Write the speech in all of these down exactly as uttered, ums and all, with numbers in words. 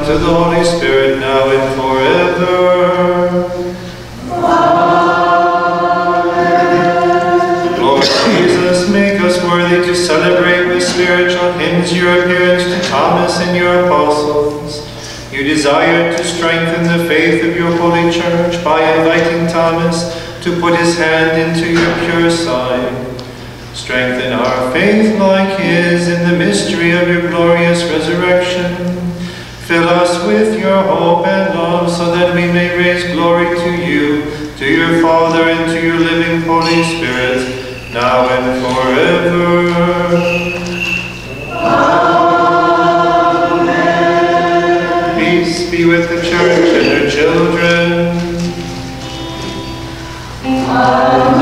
to the Holy Spirit, now and forever. Amen. Lord Jesus, make us worthy to celebrate with spiritual hymns your appearance to Thomas and your apostles. You desired to strengthen the faith of your holy church by inviting Thomas to put his hand into your pure side. Strengthen our faith like his in the mystery of your glorious resurrection. Fill us with your hope and love so that we may raise glory to you, to your Father, and to your living Holy Spirit, now and forever. Amen. Peace be with the church and her children. Amen.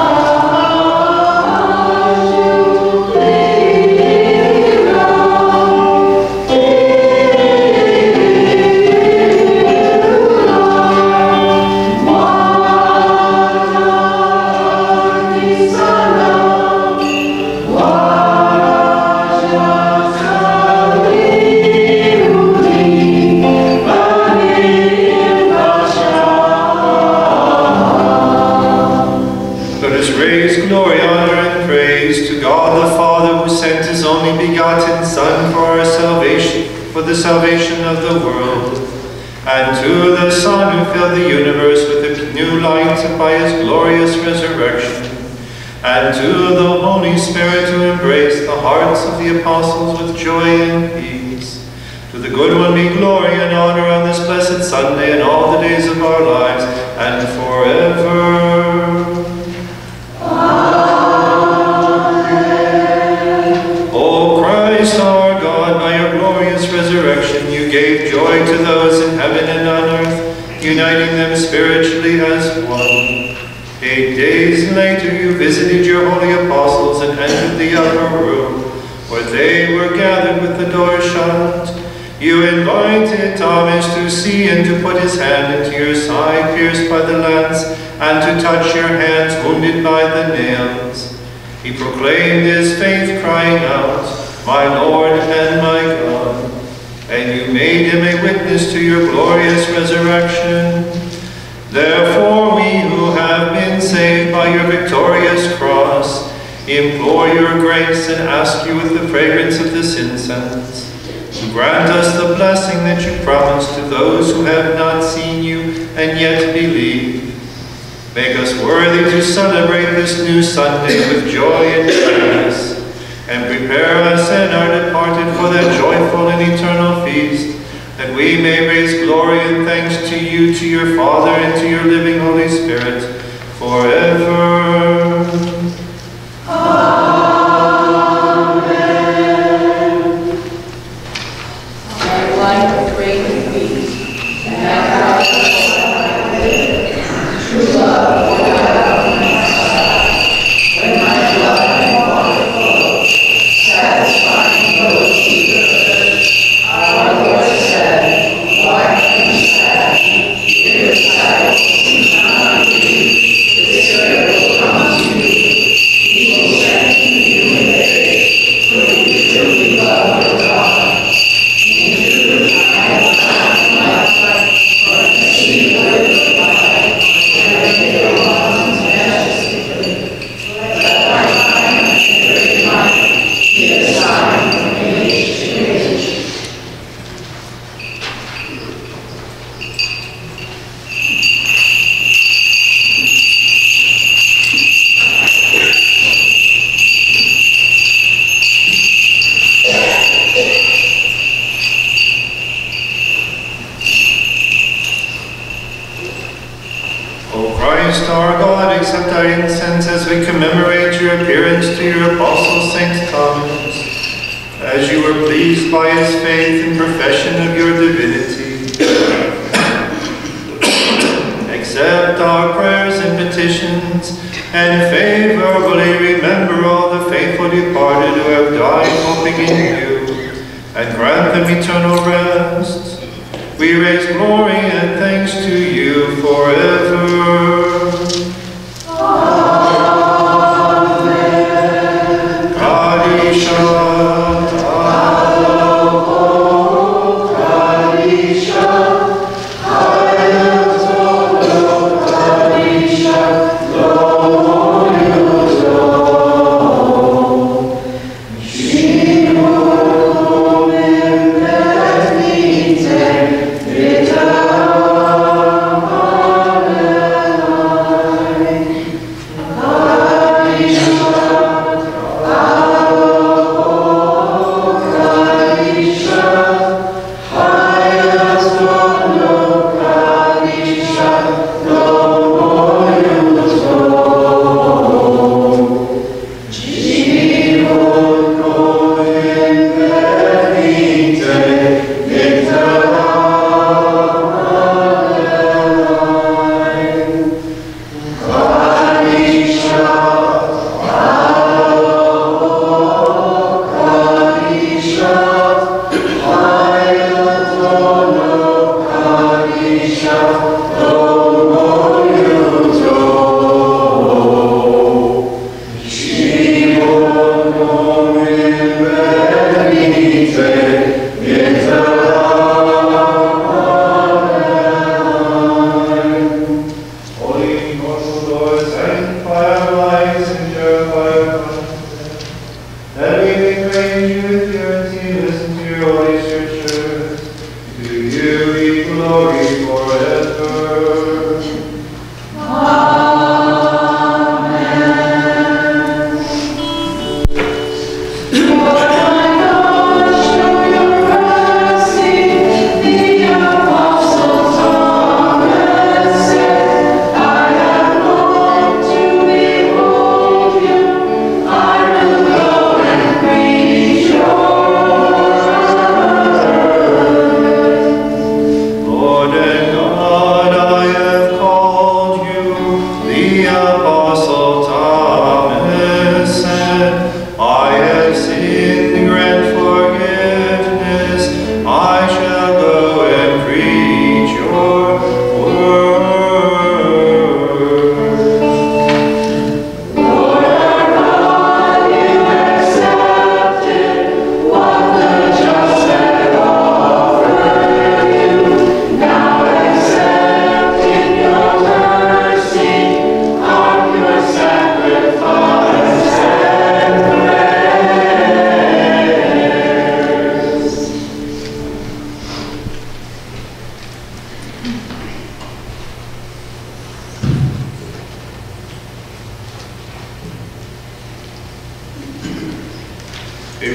For the salvation of the world, and to the Son who filled the universe with a new light by his glorious resurrection, and to the Holy Spirit who embraced the hearts of the apostles with joy and peace. To the good one be glory and honor on this blessed Sunday and all the days of our lives, and forever. Amen. O Christ our God, by your glorious resurrection, you gave joy to those in heaven and on earth, uniting them spiritually as one. Eight days later, you visited your holy apostles and entered the upper room, where they were gathered with the door shut. You invited Thomas to see and to put his hand into your side pierced by the lance, and to touch your hands wounded by the nails. He proclaimed his faith, crying out, "My Lord and my God," and you made him a witness to your glorious resurrection. Therefore, we who have been saved by your victorious cross implore your grace and ask you with the fragrance of this incense to grant us the blessing that you promised to those who have not seen you and yet believe. Make us worthy to celebrate this new Sunday with joy and gladness, and prepare us and our departed for that joyful and eternal feast, that we may raise glory and thanks to you, to your Father, and to your living Holy Spirit, forever. Amen. Our life of great peace, and our true love, when my blood and water flows, satisfying those eager. Our Lord said, "Why are you sad? Your sight seems not to be. The Spirit will come to you. He will strengthen you in faith, for you truly love your God. In truth, I have found my life, for the seed of your life, and your arms majestically. Let my time and your life be a sign from age to age." O Christ our God, accept our incense as we commemorate your appearance to your apostle Saint Thomas, as you were pleased by his faith and profession of your divinity. Accept our prayers and petitions, and favorably remember all the faithful departed who have died hoping in you, and grant them eternal rest. We raise glory and thanks to you forever. Amen. Kadisha, Alo, Kadisha.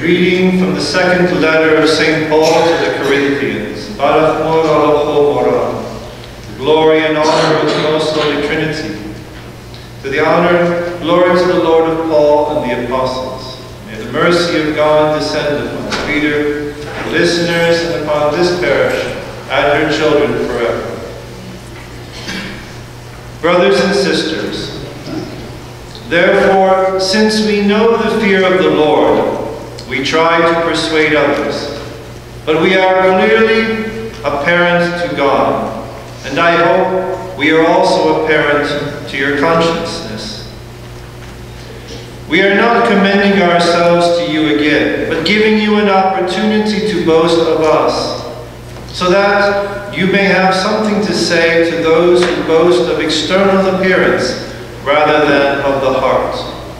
reading from the second letter of Saint Paul to the Corinthians. Glory and honor of the most Holy Trinity. To the honor, glory to the Lord of Paul and the apostles. May the mercy of God descend upon Peter, the listeners, and upon this parish, and her children forever. Brothers and sisters, therefore, since we know the fear of the Lord, we try to persuade others, but we are clearly apparent to God, and I hope we are also apparent to your consciousness. We are not commending ourselves to you again, but giving you an opportunity to boast of us, so that you may have something to say to those who boast of external appearance rather than of the heart.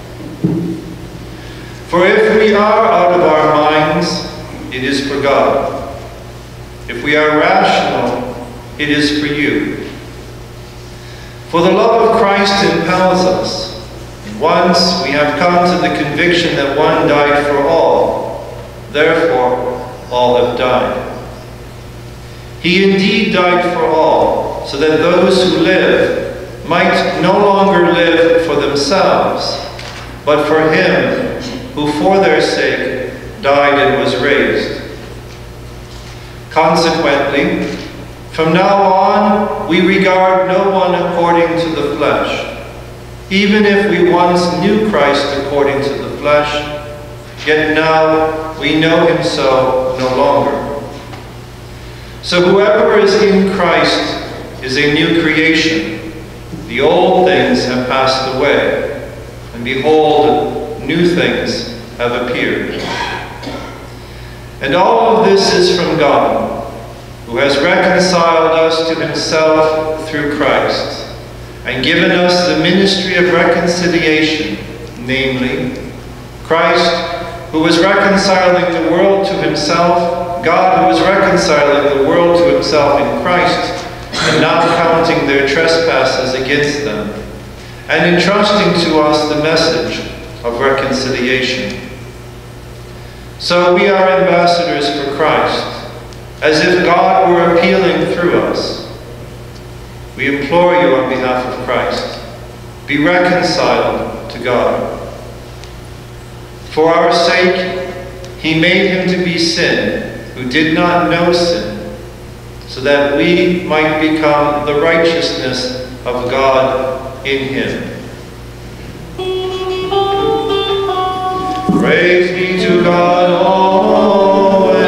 For if we are out of our minds, it is for God. If we are rational, it is for you. For the love of Christ impels us. Once we have come to the conviction that one died for all, therefore all have died. He indeed died for all, so that those who live might no longer live for themselves, but for him who for their sake died and was raised. Consequently, from now on, we regard no one according to the flesh. Even if we once knew Christ according to the flesh, yet now we know him so no longer. So whoever is in Christ is a new creation. The old things have passed away, and behold, new things have appeared. And all of this is from God, who has reconciled us to himself through Christ, and given us the ministry of reconciliation, namely, Christ, who was reconciling the world to himself, God, who was reconciling the world to himself in Christ, and not counting their trespasses against them, and entrusting to us the message of reconciliation. So we are ambassadors for Christ, as if God were appealing through us. We implore you on behalf of Christ, be reconciled to God. For our sake, he made him to be sin, who did not know sin, so that we might become the righteousness of God in him. Praise be to God always.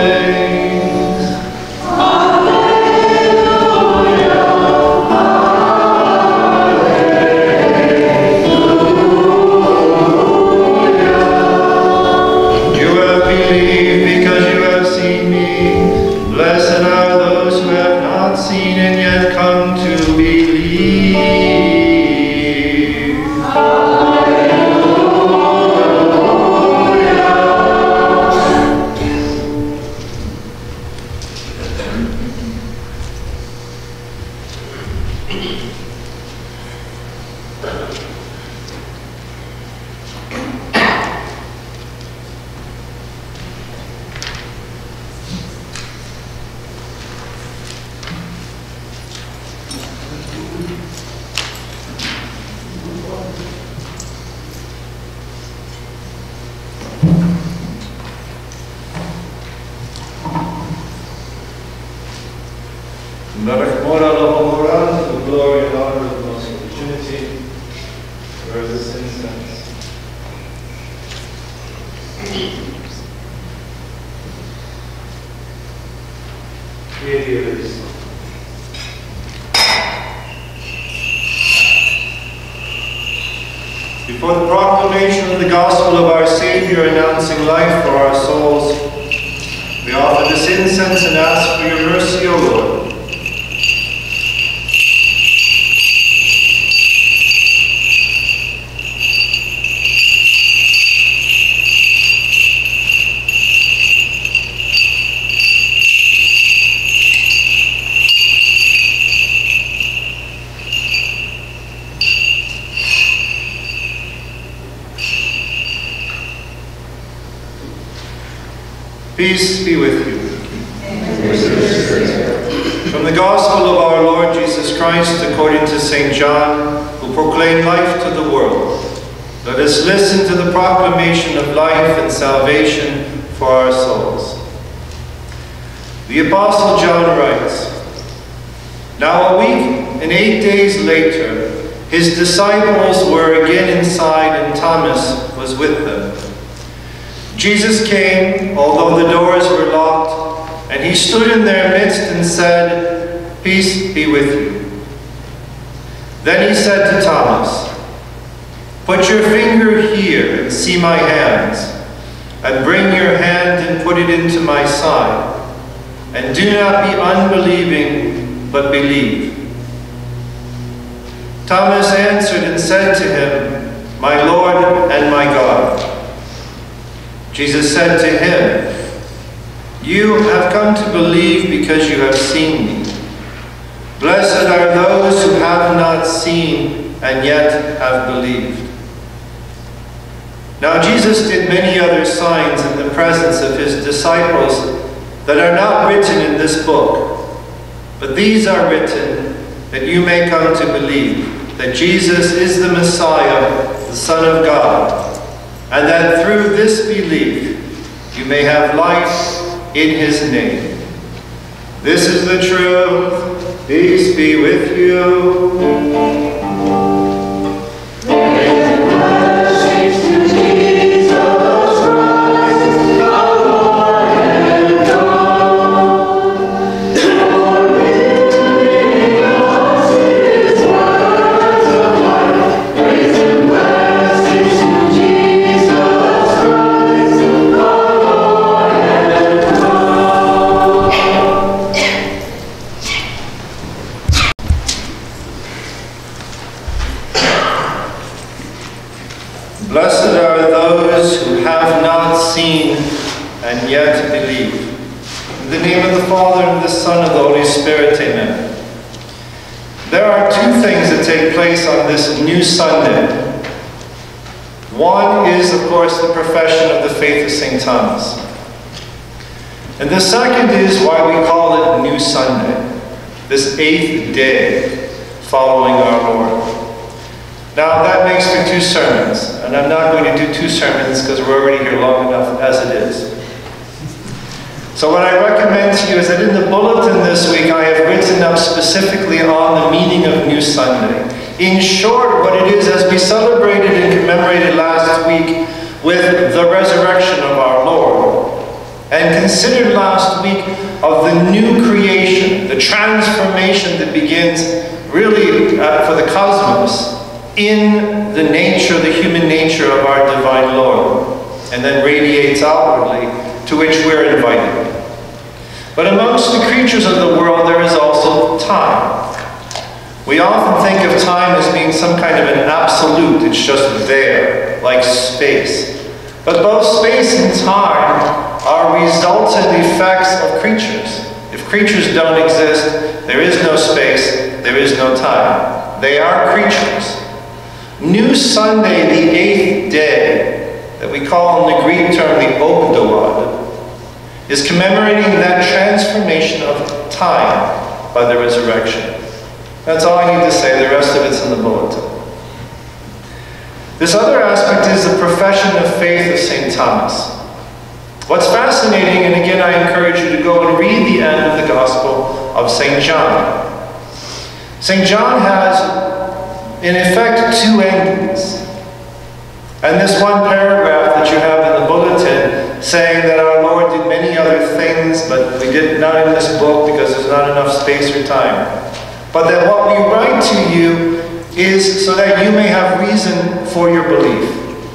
The glory and honor of the most Holy Trinity, where the sin sends. Creators. Before the proclamation of the gospel of our Savior announcing life for our souls, we offer this incense and ask for your mercy, O Lord. Peace be with you. From the Gospel of our Lord Jesus Christ according to Saint John, who proclaimed life to the world. Let us listen to the proclamation of life and salvation for our souls. The Apostle John writes, "Now a week and eight days later, his disciples were again inside and Thomas was with them. Jesus came, although the doors were locked, and he stood in their midst and said, 'Peace be with you.' Then he said to Thomas, 'Put your finger here and see my hands, and bring your hand and put it into my side, and do not be unbelieving, but believe.' Thomas answered and said to him, 'My Lord and my God.' Jesus said to him, 'You have come to believe because you have seen me. Blessed are those who have not seen and yet have believed.' Now Jesus did many other signs in the presence of his disciples that are not written in this book, but these are written that you may come to believe that Jesus is the Messiah, the Son of God, and that through this belief you may have life in his name. This is the truth. Peace be with you." Blessed are those who have not seen and yet believe. In the name of the Father, and the Son, and the Holy Spirit, amen. There are two things that take place on this new Sunday. One is, of course, the profession of the faith of Saint Thomas. And the second is why we call it New Sunday, this eighth day following our Lord. Now that makes for two sermons, and I'm not going to do two sermons because we're already here long enough as it is. So what I recommend to you is that in the bulletin this week I have written up specifically on the meaning of New Sunday. In short, what it is as we celebrated and commemorated last week with the resurrection of our Lord, and considered last week of the new creation, the transformation that begins really uh, for the cosmos, in the nature, the human nature of our divine Lord, and then radiates outwardly, to which we're invited. But amongst the creatures of the world, there is also time. We often think of time as being some kind of an absolute, it's just there, like space. But both space and time are resultant effects of creatures. If creatures don't exist, there is no space, there is no time. They are creatures. New Sunday, the eighth day, that we call in the Greek term the Ogdoad, is commemorating that transformation of time by the resurrection. That's all I need to say, the rest of it's in the bulletin. This other aspect is the profession of faith of Saint Thomas. What's fascinating, and again I encourage you to go and read the end of the Gospel of Saint John. Saint John has in effect, two endings. And this one paragraph that you have in the bulletin saying that our Lord did many other things, but we did not in this book because there's not enough space or time. But that what we write to you is so that you may have reason for your belief.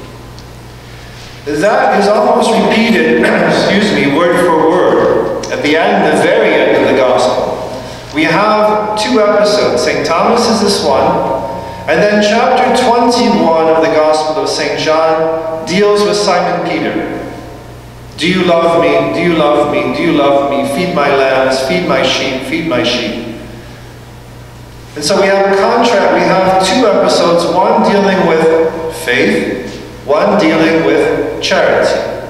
That is almost repeated, excuse me, word for word, at the end, the very end of the Gospel. We have two episodes. Saint Thomas is this one, and then chapter twenty-one of the Gospel of Saint John deals with Simon Peter. Do you love me? Do you love me? Do you love me? Feed my lambs, feed my sheep, feed my sheep. And so we have a contrast. We have two episodes, one dealing with faith, one dealing with charity.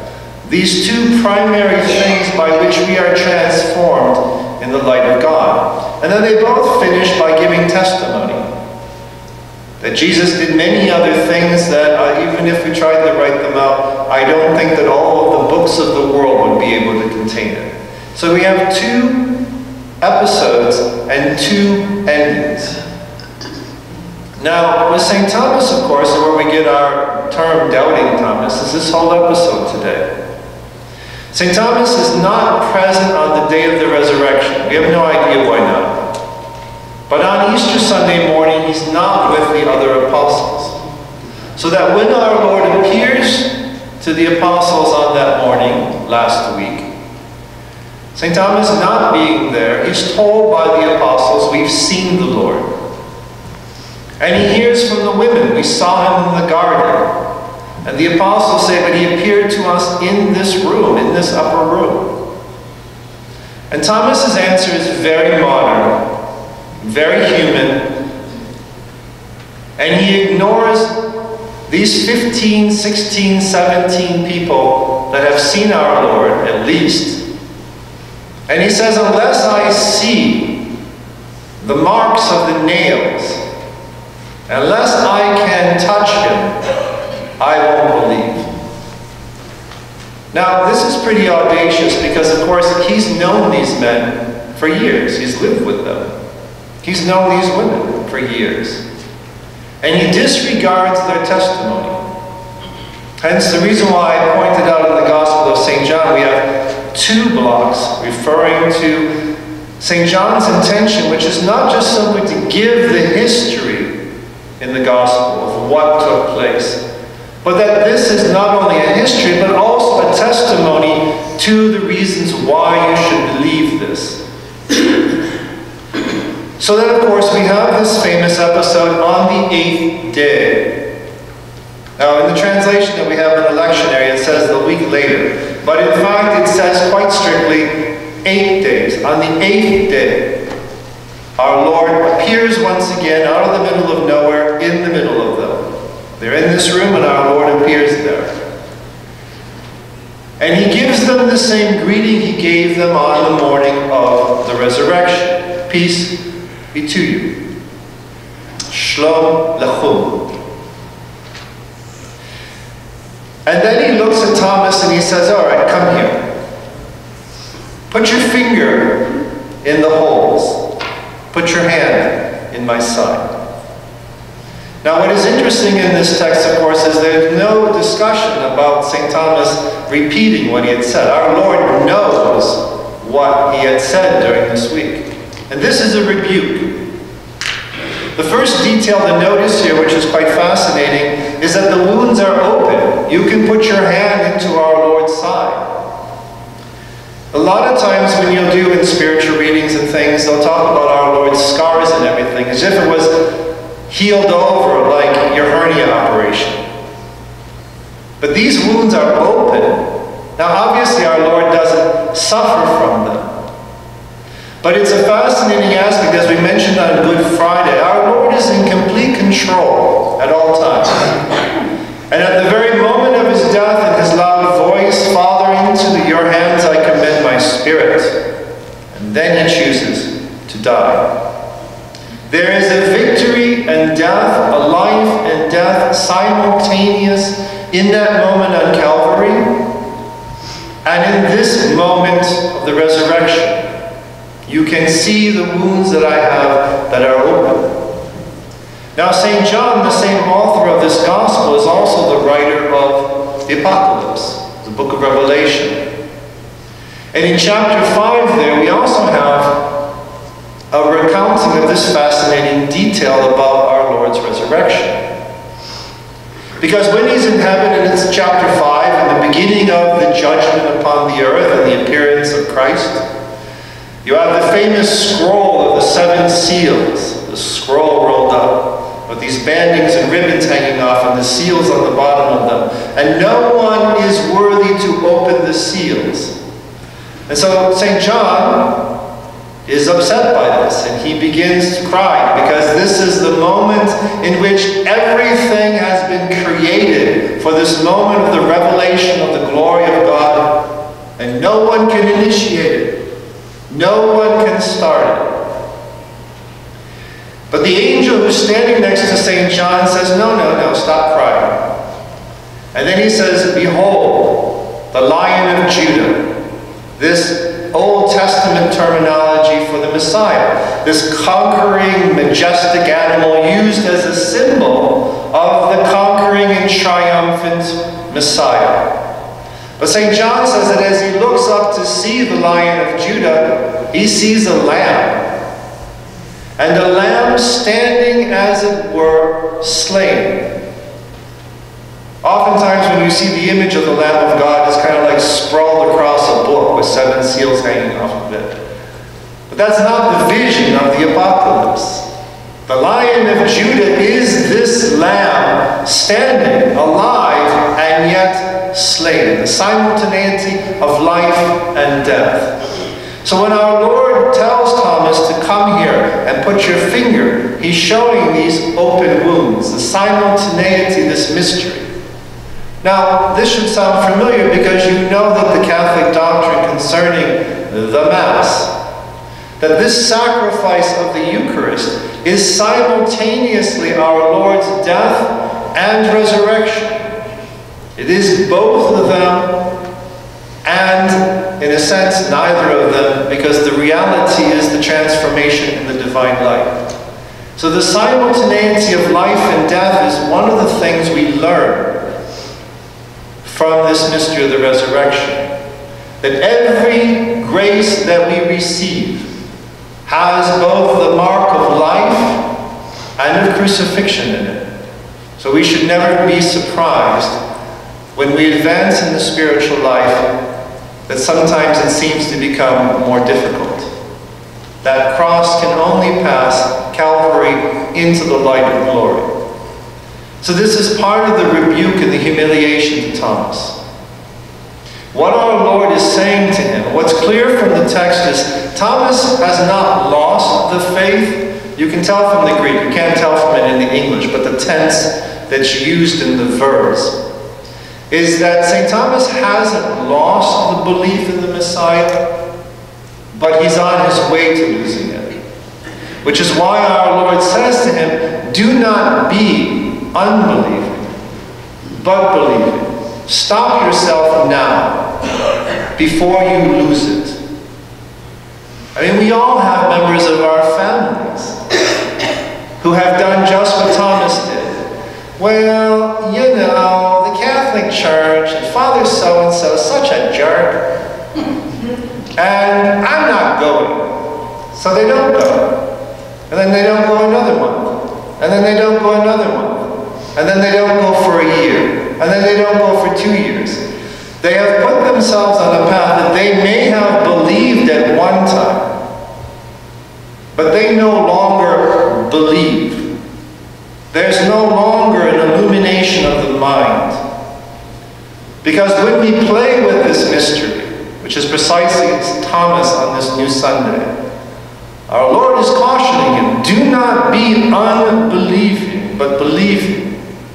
These two primary things by which we are transformed in the light of God. And then they both finish by giving testimony. That Jesus did many other things that uh, even if we tried to write them out, I don't think that all of the books of the world would be able to contain it. So we have two episodes and two endings. Now, with Saint Thomas, of course, where we get our term doubting Thomas, is this whole episode today. Saint Thomas is not present on the day of the resurrection. We have no idea why not. But on Easter Sunday morning, he's not with the other apostles. So that when our Lord appears to the apostles on that morning, last week, Saint Thomas not being there, he's told by the apostles, we've seen the Lord. And he hears from the women, we saw him in the garden. And the apostles say, but he appeared to us in this room, in this upper room. And Thomas's answer is very modern, very human, and he ignores these fifteen, sixteen, seventeen people that have seen our Lord, at least. And he says, unless I see the marks of the nails, unless I can touch him, I won't believe. Now, this is pretty audacious because, of course, he's known these men for years. He's lived with them. He's known these women for years. And he disregards their testimony. Hence the reason why I pointed out in the Gospel of Saint John, we have two blocks referring to Saint John's intention, which is not just simply to give the history in the Gospel of what took place, but that this is not only a history, but also a testimony to the reasons why you should believe this. So then, of course, we have this famous episode on the eighth day. Now, in the translation that we have in the lectionary, it says the week later. But in fact, it says quite strictly, eight days. On the eighth day, our Lord appears once again out of the middle of nowhere, in the middle of them. They're in this room, and our Lord appears there. And he gives them the same greeting he gave them on the morning of the resurrection. Peace be to you. Shalom lechum. And then he looks at Thomas and he says, all right, come here. Put your finger in the holes. Put your hand in my side. Now, what is interesting in this text, of course, is there's no discussion about Saint Thomas repeating what he had said. Our Lord knows what he had said during this week. And this is a rebuke. The first detail to notice here, which is quite fascinating, is that the wounds are open. You can put your hand into our Lord's side. A lot of times when you'll do in spiritual readings and things, they'll talk about our Lord's scars and everything, as if it was healed over like your hernia operation. But these wounds are open. Now obviously our Lord doesn't suffer from them. But it's a fascinating aspect, as we mentioned on Good Friday. Our Lord is in complete control at all times. And at the very moment of his death and his loud voice, Father, into your hands I commit my spirit. And then he chooses to die. There is a victory and death, a life and death simultaneous in that moment on Calvary. And in this moment of the resurrection, you can see the wounds that I have that are open. Now, Saint John, the same author of this gospel, is also the writer of the Apocalypse, the book of Revelation. And in chapter five there, we also have a recounting of this fascinating detail about our Lord's resurrection. Because when he's in heaven, and it's chapter five, in the beginning of the judgment upon the earth and the appearance of Christ, you have the famous scroll of the seven seals, the scroll rolled up, with these bandings and ribbons hanging off and the seals on the bottom of them. And no one is worthy to open the seals. And so Saint John is upset by this, and he begins to cry, because this is the moment in which everything has been created for this moment of the revelation of the glory of God, and no one can initiate it. No one can start it. But the angel who's standing next to Saint John says, no, no, no, stop crying. And then he says, behold, the Lion of Judah, this Old Testament terminology for the Messiah, this conquering, majestic animal used as a symbol of the conquering and triumphant Messiah. But Saint John says that as he looks up to see the Lion of Judah, he sees a lamb. And a lamb standing, as it were, slain. Oftentimes when you see the image of the Lamb of God, it's kind of like sprawled across a book with seven seals hanging off of it. But that's not the vision of the apocalypse. The Lion of Judah is this lamb standing, alive, and yet slain. The simultaneity of life and death. So when our Lord tells Thomas to come here and put your finger, he's showing these open wounds, the simultaneity, this mystery. Now, this should sound familiar because you know that the Catholic doctrine concerning the Mass, that this sacrifice of the Eucharist is simultaneously our Lord's death and resurrection. It is both of them, and in a sense, neither of them, because the reality is the transformation in the divine life. So the simultaneity of life and death is one of the things we learn from this mystery of the resurrection. That every grace that we receive has both the mark of life and of crucifixion in it. So we should never be surprised when we advance in the spiritual life that sometimes it seems to become more difficult. That cross can only pass Calvary into the light of glory. So this is part of the rebuke and the humiliation to Thomas. What our Lord is saying to him, what's clear from the text is Thomas has not lost the faith. You can tell from the Greek, you can't tell from it in the English, but the tense that's used in the verbs is that Saint Thomas hasn't lost the belief in the Messiah, but he's on his way to losing it. Which is why our Lord says to him, do not be unbelieving, but believing. Stop yourself now, before you lose it. I mean, we all have members of our families who have done just what Thomas did. Well, you know, the Catholic Church, and Father so-and-so is such a jerk, and I'm not going. So they don't go. And then they don't go another month. And then they don't go another month. And then they don't go for a year. And then they don't go for two years. They have put themselves on a path that they may have believed at one time, but they no longer believe. There's no longer an illumination of the mind. Because when we play with this mystery, which is precisely Thomas on this new Sunday, our Lord is cautioning him, do not be unbelieving, but believing.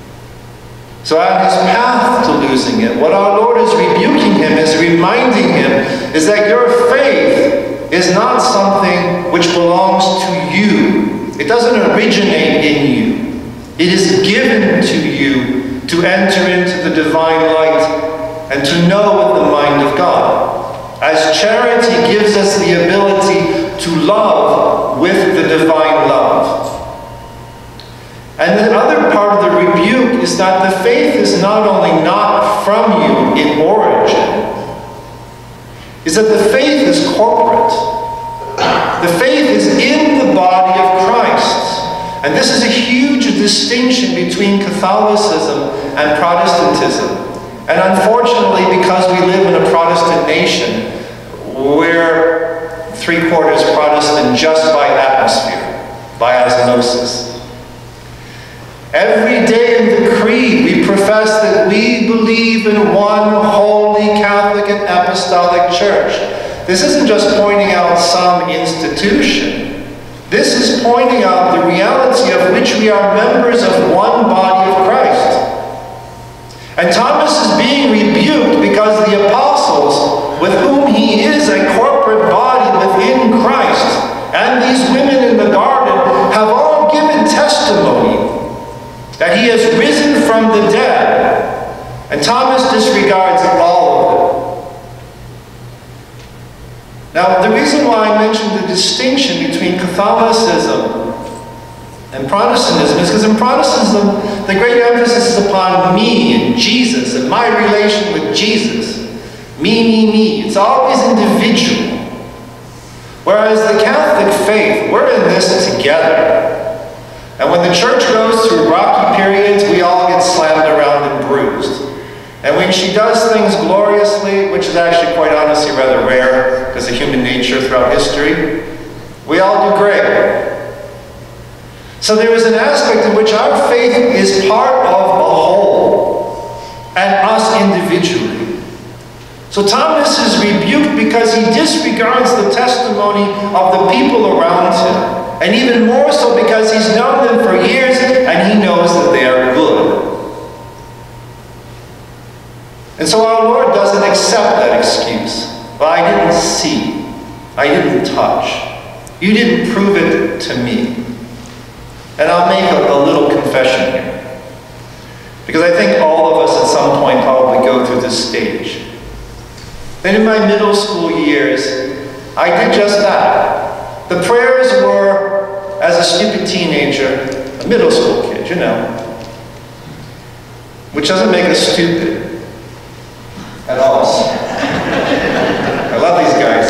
So at his path to losing it, what our Lord is rebuking him, is reminding him, is that your faith is not something which belongs to you. It doesn't originate in you. It is given to you to enter into the divine light and to know the mind of God. As charity gives us the ability to love with the divine love. And the other part of the rebuke is that the faith is not only not from you in origin, is that the faith is corporate. The faith is in the body of Christ. And this is a huge distinction between Catholicism and Protestantism. And unfortunately, because we live in a Protestant nation, we're three-quarters Protestant just by atmosphere, by osmosis. Every day in the Creed, we profess that we believe in one holy Catholic and Apostolic Church. this isn't just pointing out some institution. This is pointing out the reality of which we are members of one body of Christ. And Thomas is being rebuked because the apostles, with whom he is a corporate body within Christ, and these women in the garden have all given testimony that he has risen from the dead. And Thomas disregards all of it. Now, the reason why I mentioned the distinction between Catholicism and Protestantism is because in Protestantism, the great emphasis is upon me and Jesus and my relation with Jesus. Me, me, me. It's always individual. Whereas the Catholic faith, we're in this together. And when the church goes through rocky periods, we all get slammed around and bruised. And when she does things gloriously, which is actually quite honestly rather rare because of human nature throughout history, we all do great. So there is an aspect in which our faith is part of a whole, and us individually. So Thomas is rebuked because he disregards the testimony of the people around him, and even more so because he's known them for years and he knows that they are good. And so our Lord doesn't accept that excuse. Well, I didn't see. I didn't touch. You didn't prove it to me. And I'll make a, a little confession here. Because I think all of us at some point probably go through this stage. And in my middle school years, I did just that. The prayers were, as a stupid teenager, a middle school kid, you know. Which doesn't make us stupid. At all. I love these guys.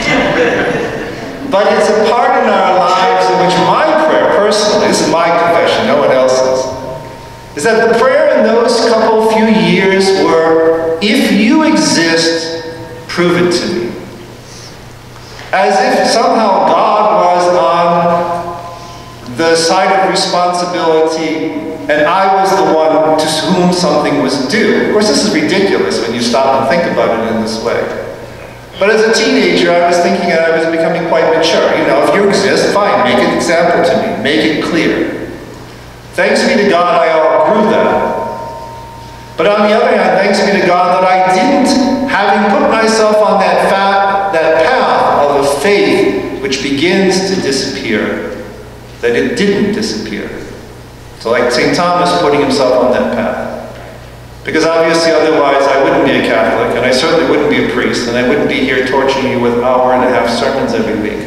But it's a part in our lives in which my prayer, personally, this is my confession, no one else's, is that the prayer in those couple few years were, if you exist, prove it to me. As if somehow God was on the side of responsibility and I was the one to whom something was due. Of course, this is ridiculous when you stop and think about it in this way. But as a teenager, I was thinking that I was becoming quite mature. You know, if you exist, fine, make an example to me. Make it clear. Thanks be to God, I outgrew that. But on the other hand, thanks be to God that I didn't, having put myself on that, fat, that path of a faith which begins to disappear, that it didn't disappear. So like Saint Thomas putting himself on that path. Because obviously otherwise I wouldn't be a Catholic, and I certainly wouldn't be a priest, and I wouldn't be here torturing you with hour and a half sermons every week.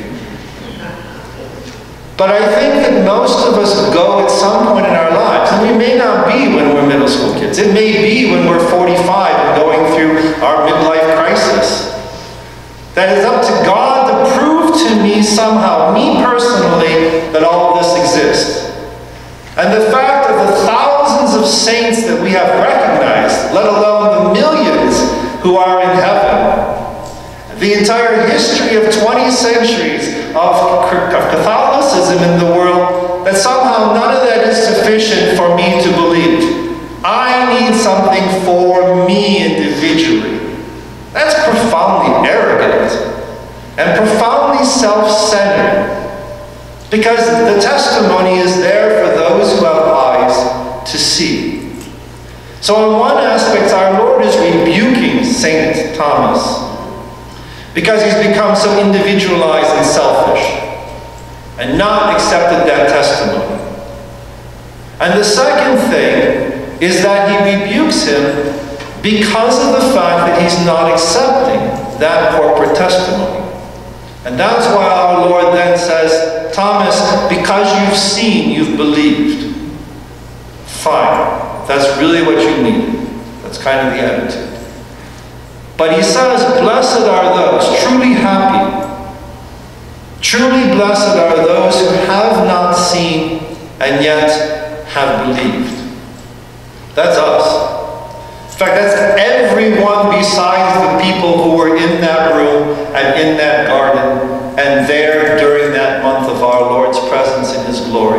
But I think that most of us go at some point in our lives, and we may not be when we're middle school kids. It may be when we're forty-five and going through our midlife crisis. That it's up to God to prove to me somehow, me personally, that all of this exists. And the fact of the thousands of saints that we have recognized, let alone the millions who are in heaven, the entire history of twenty centuries of Catholicism in the world, that somehow none of that is sufficient for me to believe. I need something for me individually. That's profoundly arrogant and profoundly self-centered. Because the testimony is there for those who have eyes to see. So in one aspect, our Lord is rebuking Saint Thomas because he's become so individualized and selfish and not accepted that testimony. And the second thing is that he rebukes him because of the fact that he's not accepting that corporate testimony. And that's why our Lord then says, Thomas, because you've seen, you've believed. Fine. That's really what you need. That's kind of the attitude. But he says, blessed are those, truly happy. Truly blessed are those who have not seen and yet have believed. That's us. In fact, that's everyone besides the people who were in that room and in that garden and there during that month of our Lord's presence in his glory.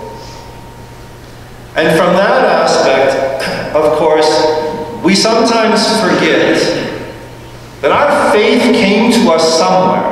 And from that aspect, of course, we sometimes forget that our faith came to us somewhere.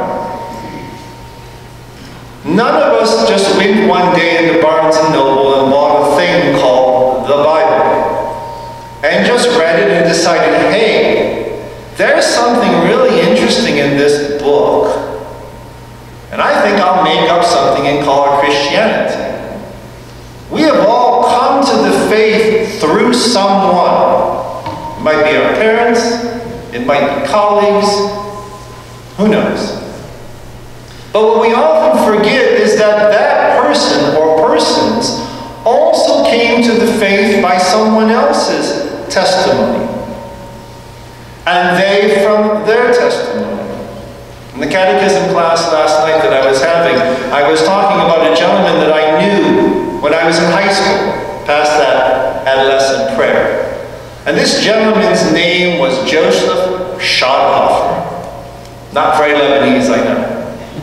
None of us just went one day into Barnes and Noble and bought a thing called the Bible and just read it and decided, hey, there's something really interesting in this book, and I think I'll make up something and call it Christianity. We have all come to the faith through someone. It might be our parents, it might be colleagues, who knows? But what we often forget is that that person or persons also came to the faith by someone else's testimony, and they from their testimony. In the catechism class last night that I was having, I was talking about a gentleman that I knew when I was in high school, past that adolescent prayer. And this gentleman's name was Joseph Schadhofer. Not very Lebanese, I know.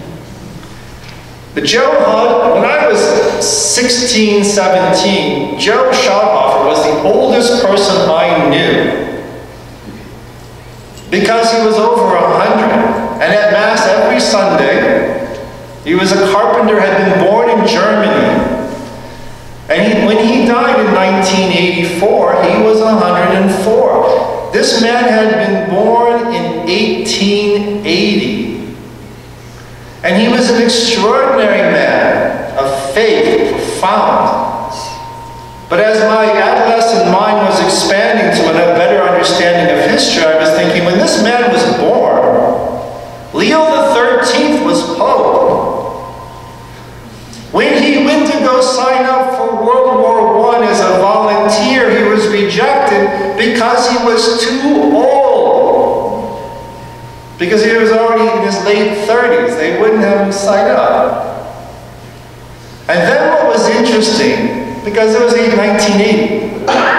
But Joe Hudd, when I was sixteen, seventeen, Joe Schadhofer was the oldest person I knew, because he was over a hundred. And at Mass every Sunday, he was a carpenter, had been born in Germany. And he, when he died in nineteen eighty-four, he was one hundred four. This man had been born in eighteen eighty. And he was an extraordinary man of faith, profound. But as my adolescent mind was expanding to a better understanding of history, I was thinking, when this man was born, Leo the thirteenth was Pope. When he went to go sign up for World War One as a volunteer, he was rejected because he was too old. Because he was already in his late thirties. They wouldn't have him sign up. And then what was interesting, because it was nineteen eighty,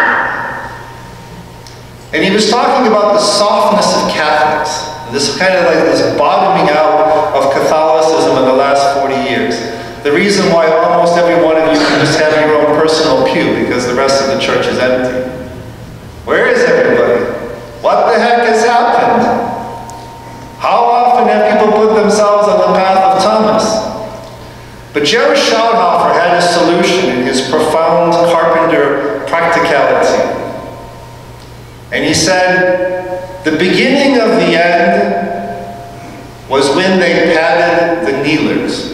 and he was talking about the softness of Catholics. This kind of like this bottoming out of Catholicism in the last forty years. The reason why almost every one of you can just have your own personal pew, because the rest of the church is empty. Where is everybody? What the heck has happened? How often have people put themselves on the path of Thomas? But Joe Schadhofer had a solution in his profound carpenter practicality. And he said, the beginning of the end was when they padded the kneelers.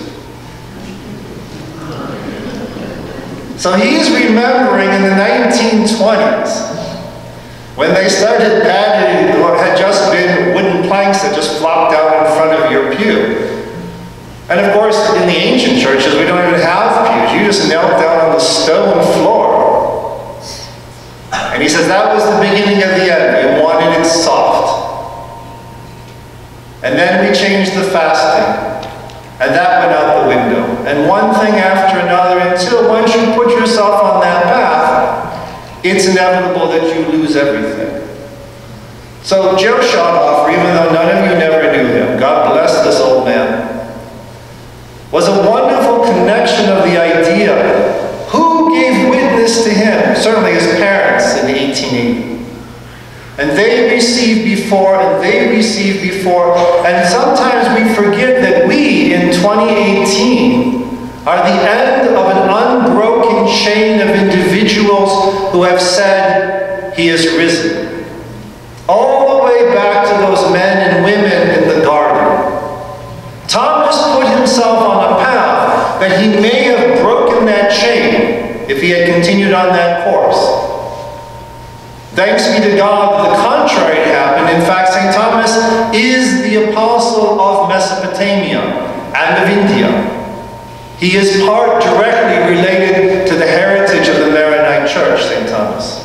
So he's remembering in the nineteen twenties, when they started padding what had just been wooden planks that just flopped down in front of your pew. And of course, in the ancient churches, we don't even have pews. You just knelt down on the stone floor. And he says that was the beginning of the end. We wanted it soft. And then we changed the fasting. And that went out the window. And one thing after another, until once you put yourself on that path, it's inevitable that you lose everything. So Joe Schadhofer, even though none of you never knew him, God bless this old man, was a wonderful connection of the idea. Who gave witness to him? Certainly his parents in eighteen eighty. And they received before, and they received before. And sometimes we forget that we, in twenty eighteen, are the end of an unbroken chain of individuals who have said, he is risen. All the way back to those men and women in the garden. Thomas put himself on a path that he may have broken that chain if he had continued on that course. Thanks be to God, the contrary happened. In fact, Saint Thomas is the apostle of Mesopotamia and of India. He is part directly related to the heritage of the Maronite Church, Saint Thomas.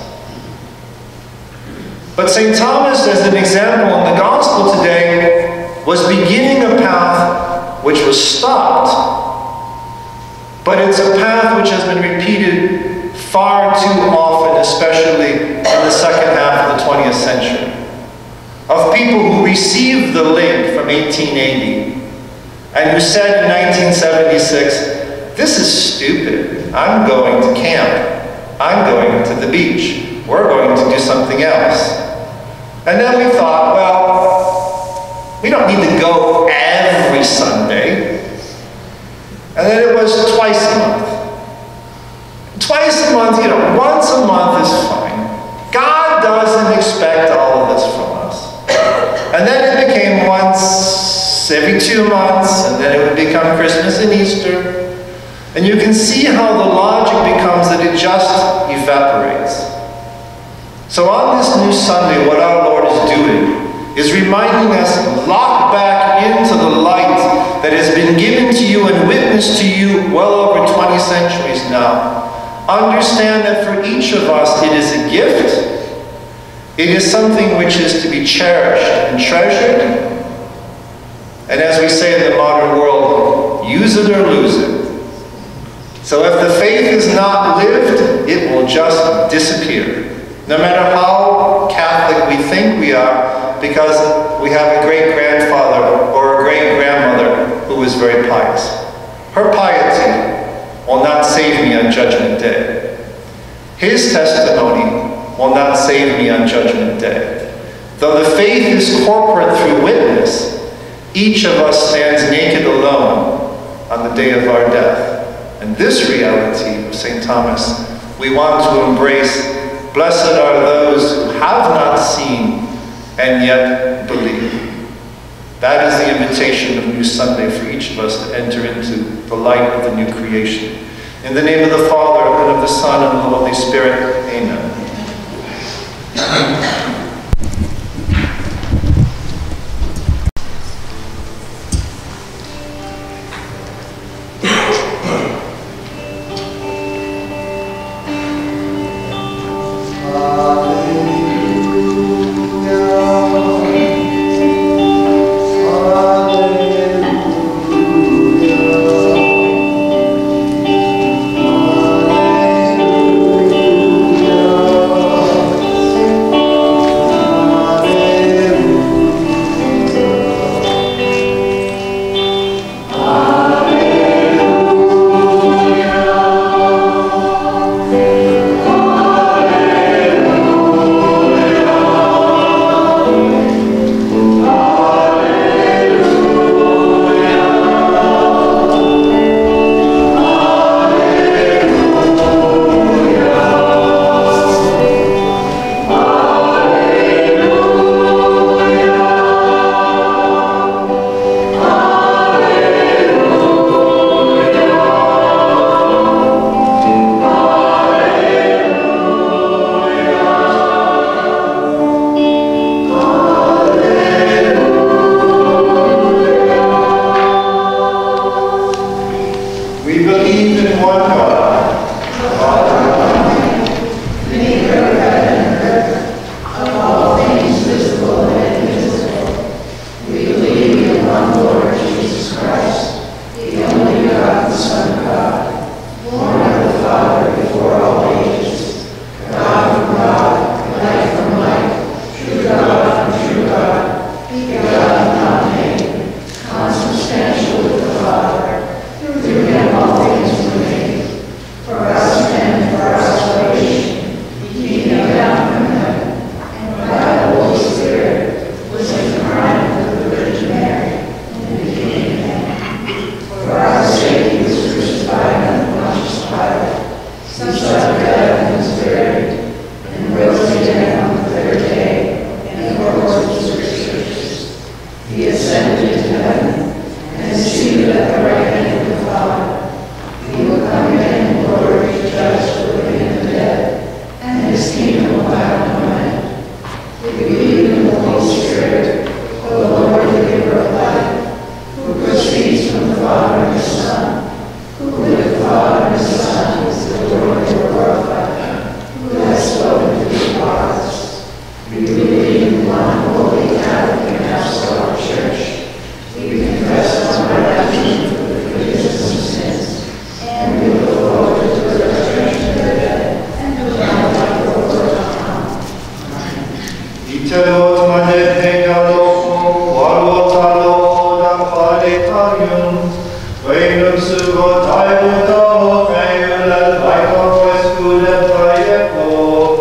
But Saint Thomas, as an example in the Gospel today, was beginning a path which was stopped. But it's a path which has been repeated far too often, especially in the second half of the twentieth century, of people who received the link from eighteen eighty and who said in nineteen seventy-six, this is stupid. I'm going to camp. I'm going to the beach. We're going to do something else. And then we thought, well, We don't need to go every Sunday. And then it was twice a month. Twice a month, you know, once a month is fine. God doesn't expect all of this from us. And then it became once every two months, and then it would become Christmas and Easter. And you can see how the logic becomes that it just evaporates. So on this new Sunday, what our Lord is doing is reminding us, lock back into the light that has been given to you and witnessed to you well over twenty centuries now. Understand that for each of us it is a gift. It is something which is to be cherished and treasured. And as we say in the modern world, use it or lose it. So if the faith is not lived, it will just disappear. No matter how Catholic we think we are, because we have a great-grandfather or a great-grandmother who was very pious. Her piety will not save me on Judgment Day. His testimony will not save me on Judgment Day. Though the faith is corporate through witness, each of us stands naked alone on the day of our death. And this reality of Saint Thomas, we want to embrace. Blessed are those who have not seen and yet believe. That is the invitation of New Sunday for each of us to enter into the light of the new creation. In the name of the Father, and of the Son, and of the Holy Spirit, amen.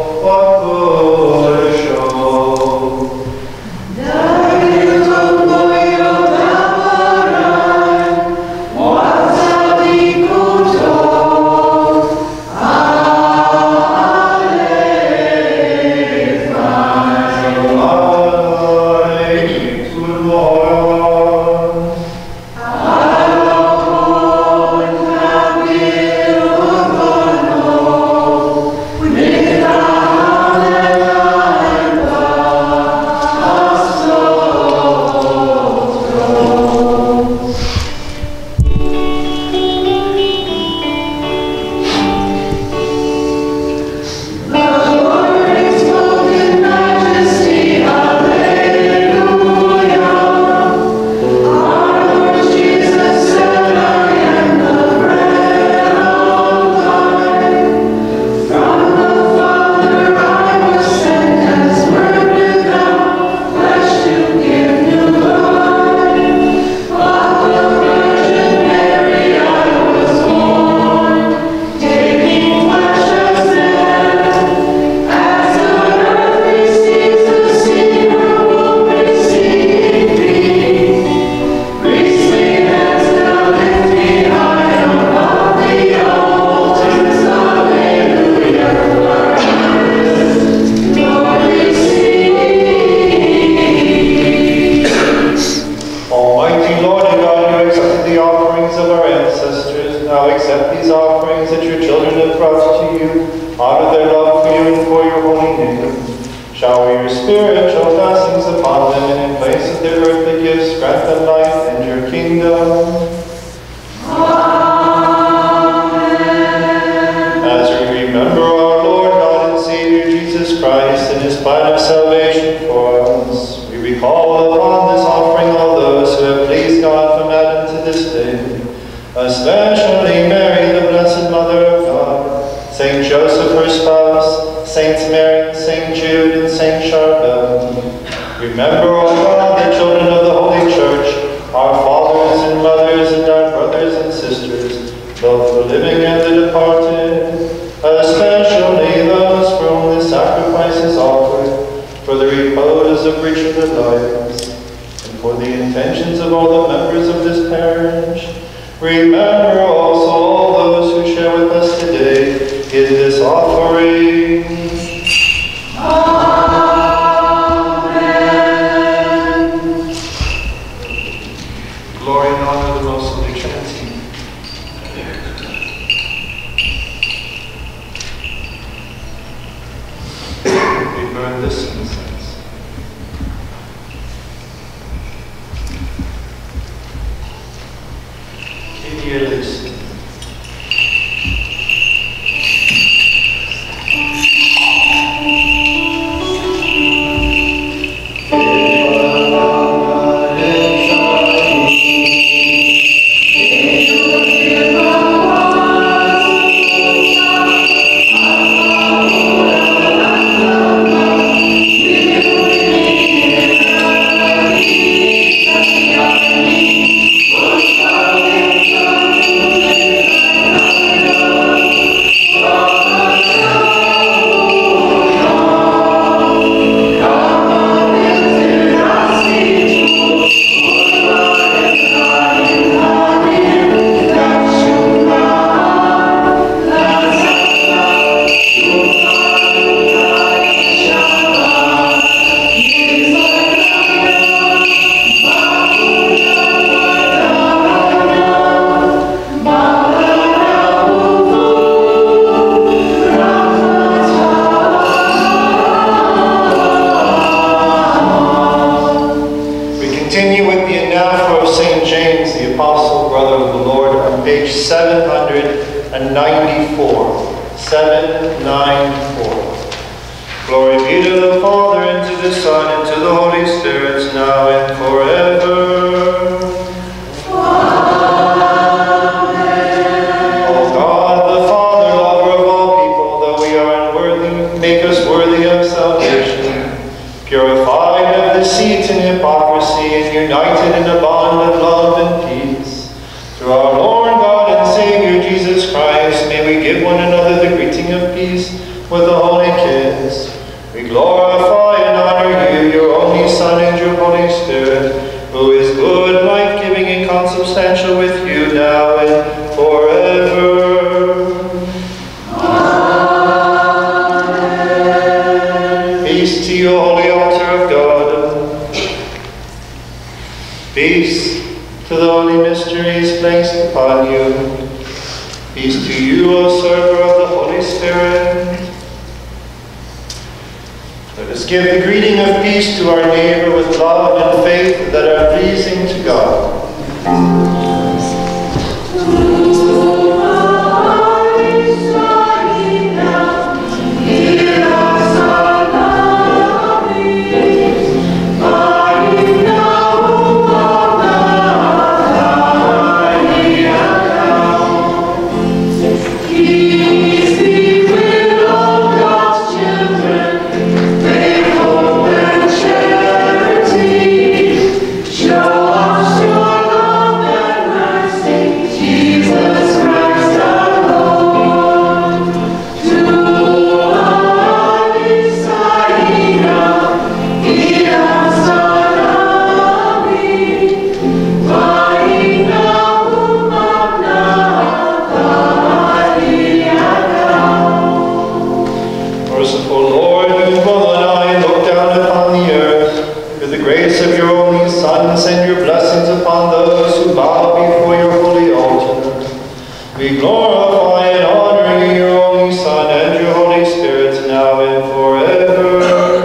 Glory now accept these offerings that your children have brought to you, out of their love for you and for your holy name. Shower your spiritual blessings upon them, and in place of their earthly gifts, grant them life and your kingdom. As we remember our Lord God and Savior Jesus Christ and his plan of salvation for us, we recall upon this offering all those who have pleased God from Adam to this day, especially Mary, the Blessed Mother of God, Saint Joseph, her spouse, Saints Mary, Saint Jude, and Saint Charbel. Remember, O God, the children of the Holy Church, our fathers and mothers and our brothers and sisters, both the living and the departed, especially those for whom the sacrifice is offered, for the repose of rich of their lives, and for the intentions of all the members of this parish. Remember also all those who share with us today in this offering. Amen. Glory and honor to the most holy Trinity. We burn this incense. Kyrie eleison. Show us your love. We glorify and honor you, your only Son, and your Holy Spirit, now and forever.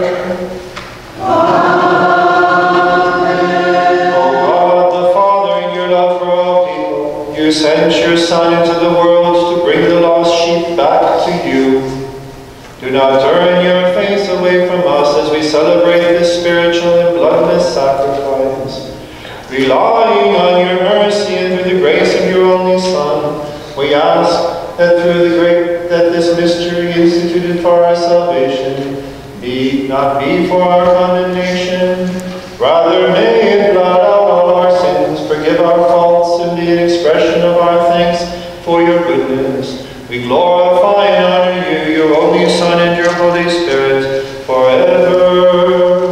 Amen. O God, the Father, in your love for all people, you sent your Son into the world to bring the lost sheep back to you. Do not turn your face away from us as we celebrate this spiritual and bloodless sacrifice. Relying on your mercy and through the grace of your only Son, we ask that through the great that this mystery instituted for our salvation be not be for our condemnation, rather may it blot out all our sins, forgive our faults, and be an expression of our thanks for your goodness. We glorify and honor you, your only Son, and your Holy Spirit, forever.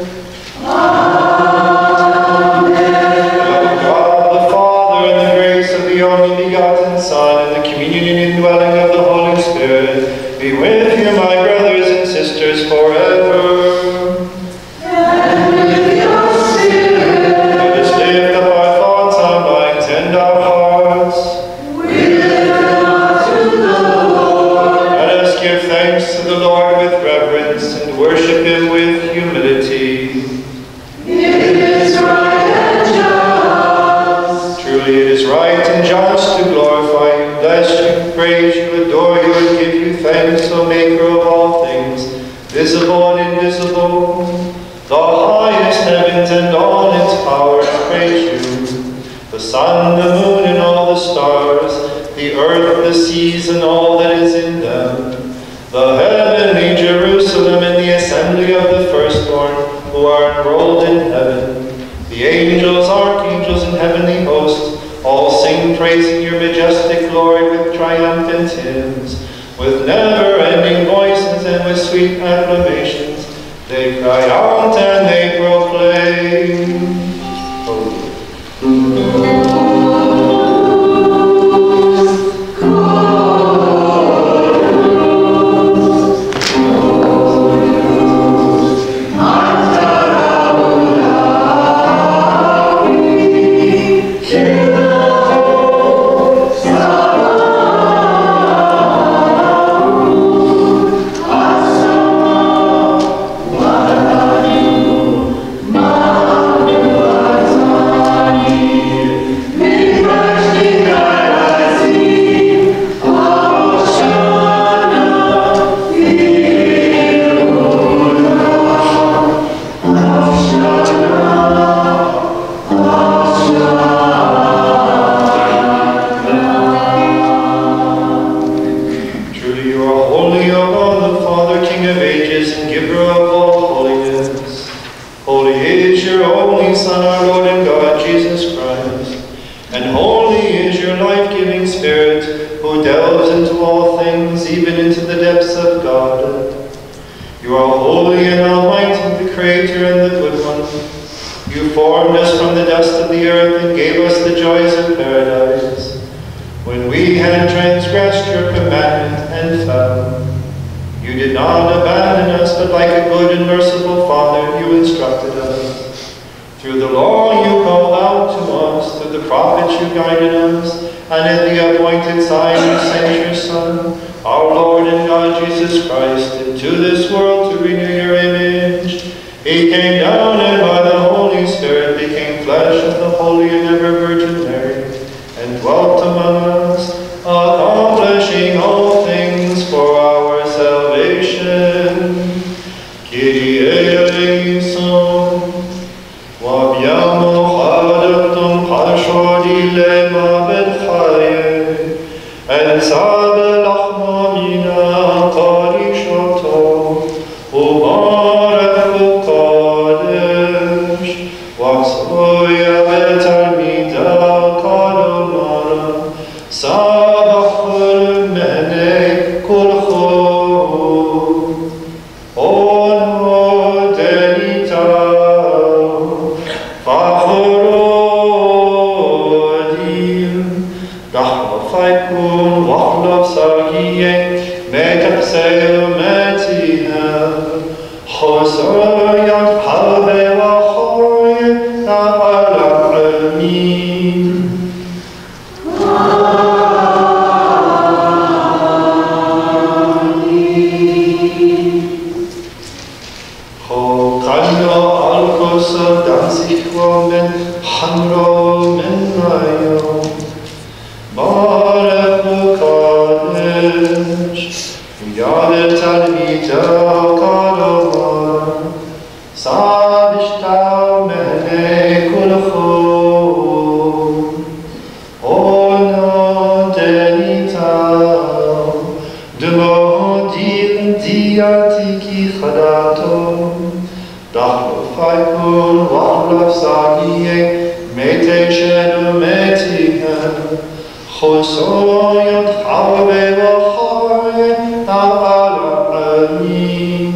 Son, and the communion and indwelling of the Holy Spirit be with you, my brothers and sisters, forever. And with your spirit. Let us lift up our thoughts, our minds, and our hearts. We lift them up to the Lord. Let us give thanks to the Lord with reverence and worship him with humility. It is right and just. Truly it is right and just to glorify you, bless you, praise you, adore you, and give you thanks, O Maker of all things, visible and invisible. The highest heavens and all its powers praise you. The sun, the moon, and all the stars, the earth, the seas, and all that is in them, the heavenly Jerusalem and the assembly of the firstborn who are enrolled in heaven, the angels, archangels, and heavenly hosts, all sing praising your majestic glory with triumphant hymns, with never-ending voices and with sweet acclamations. They cry out and they proclaim, Holy. Amen. Orech Kodesh, Yad Talmidou Kadolah, Sabishtau Melech Kulchum, Ono Denitau, Demodir Diatiki Chadato, Dachlo Faikul, Wachlo Sagiye, Mete Shedu Metihem, Chosoyot Chave Vachoye, Ta'alamin.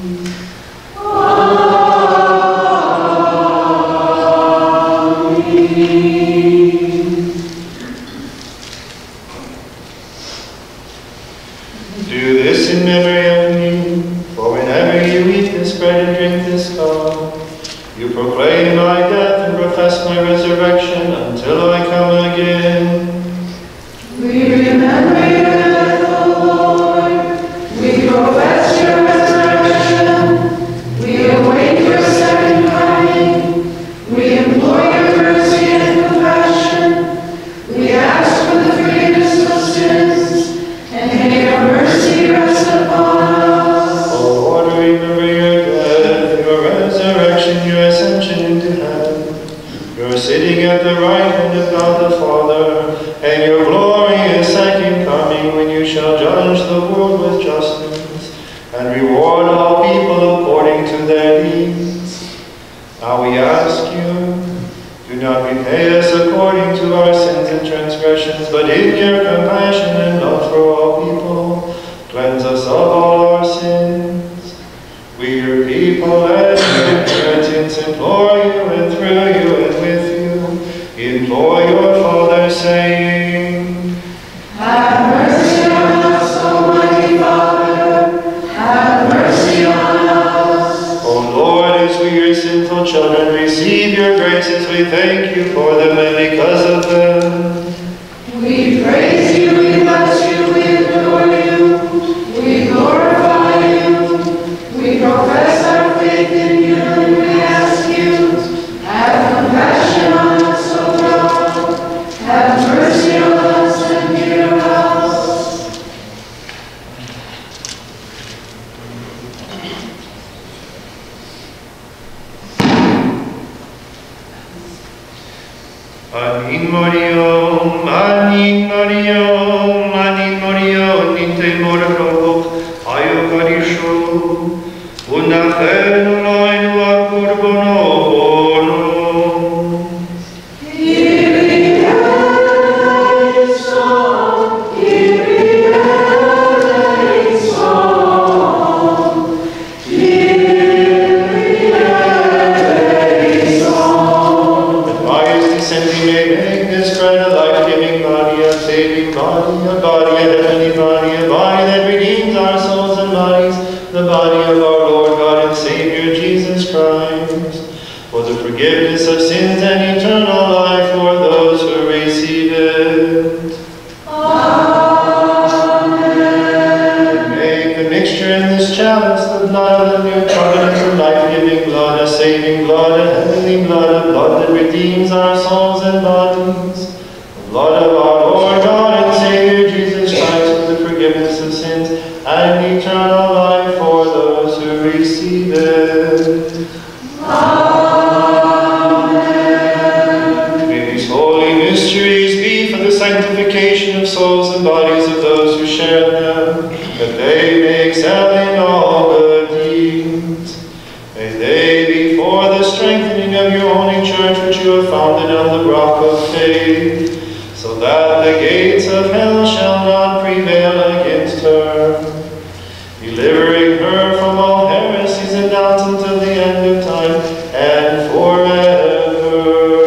Do this in memory of me, for whenever you eat this bread and drink this cup, you proclaim my death and profess my resurrection until I come again. We remember your death, O Lord. We profess your resurrection. We await your second coming. We implore your mercy and compassion. We ask for the forgiveness of sins, and may your mercy rest upon us. O Lord, remember your death, your resurrection, your ascension into heaven, your sitting at the right hand of God the Father, and your glorious second coming, when you shall judge the world with justice, and reward all people according to their deeds. Now we ask you, do not repay us according to our sins and transgressions, but in your compassion and love for all people, cleanse us of all our sins. We, your people, and your inheritance, implore you, and through you and with you, implore your Father, saying, Have mercy on us, Almighty Father. Have mercy on us. O Lord, as we, your sinful children, receive your graces, we thank you for them, and because of them, We praise you, we bless you, we adore you, we glorify you, we profess our faith in you, and we ask you, have compassion on us, O God, have mercy on us and hear us. Anin Moriom, Anin Moriom, Anin Moriom, Ninte Morokok, Ayo Garisho, Unachenu Loinu Akurbono Bono. Kyrie eleison, Kyrie eleison, Kyrie eleison. By his descent we may make this bread a life-giving body, a saving body, a body, a heavenly body, a body that redeems our souls and bodies, the body of our Lord God and Savior Jesus Christ, for the forgiveness of sins and eternal life for those who receive it. Amen. Make the mixture in this chalice the blood of the new covenant, the life-giving blood, a saving blood, a heavenly blood, a blood that redeems our souls and bodies, the blood of our Lord God and Savior Jesus Christ for the forgiveness of sins and eternal life for those who receive it. Amen. May these holy mysteries be for the sanctification of souls and bodies of those who share them, that they may excel in all good deeds. May they be for the strengthening of your holy church, which you have founded on the rock of faith, so that the gates of hell shall not prevail against her, delivering her from all heresies and doubts until the end of time and forever.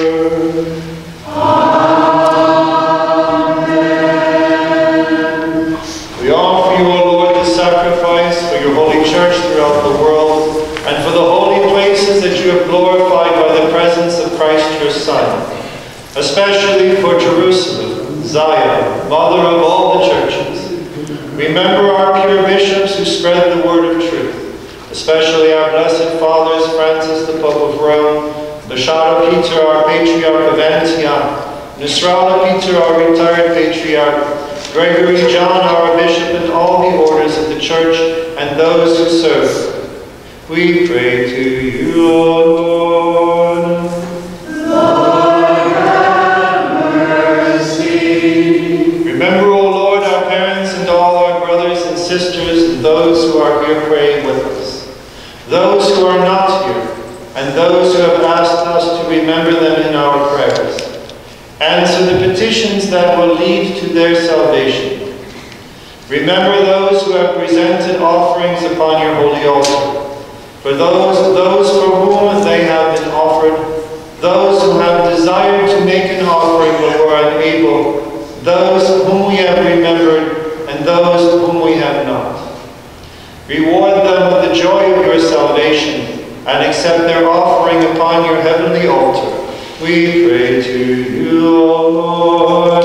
Amen. We offer you, O Lord, the sacrifice for your holy church throughout the world, and for the holy places that you have glorified by the presence of Christ your Son, especially for Jerusalem, Zion, mother of all the churches. Remember our pure bishops who spread the word of truth, especially our blessed fathers, Francis, the Pope of Rome, the Shadow Peter, our Patriarch of Antioch, Nasrallah Peter, our retired patriarch, Gregory John, our bishop, and all the orders of the church and those who serve. We pray to you, O Lord. Lord, have mercy. Remember, O Lord, our parents and all our brothers and sisters and those who are here praying with us, those who are not here, and those who have asked us to remember them in our prayers. Answer the petitions that will lead to their salvation. Remember those who have presented offerings upon your holy altar. For those, those for whom they have been offered, those who have desired to make an offering but were unable, those whom we have remembered, and those whom we have not. Reward them with the joy of your salvation, and accept their offering upon your heavenly altar. We pray to you, O Lord.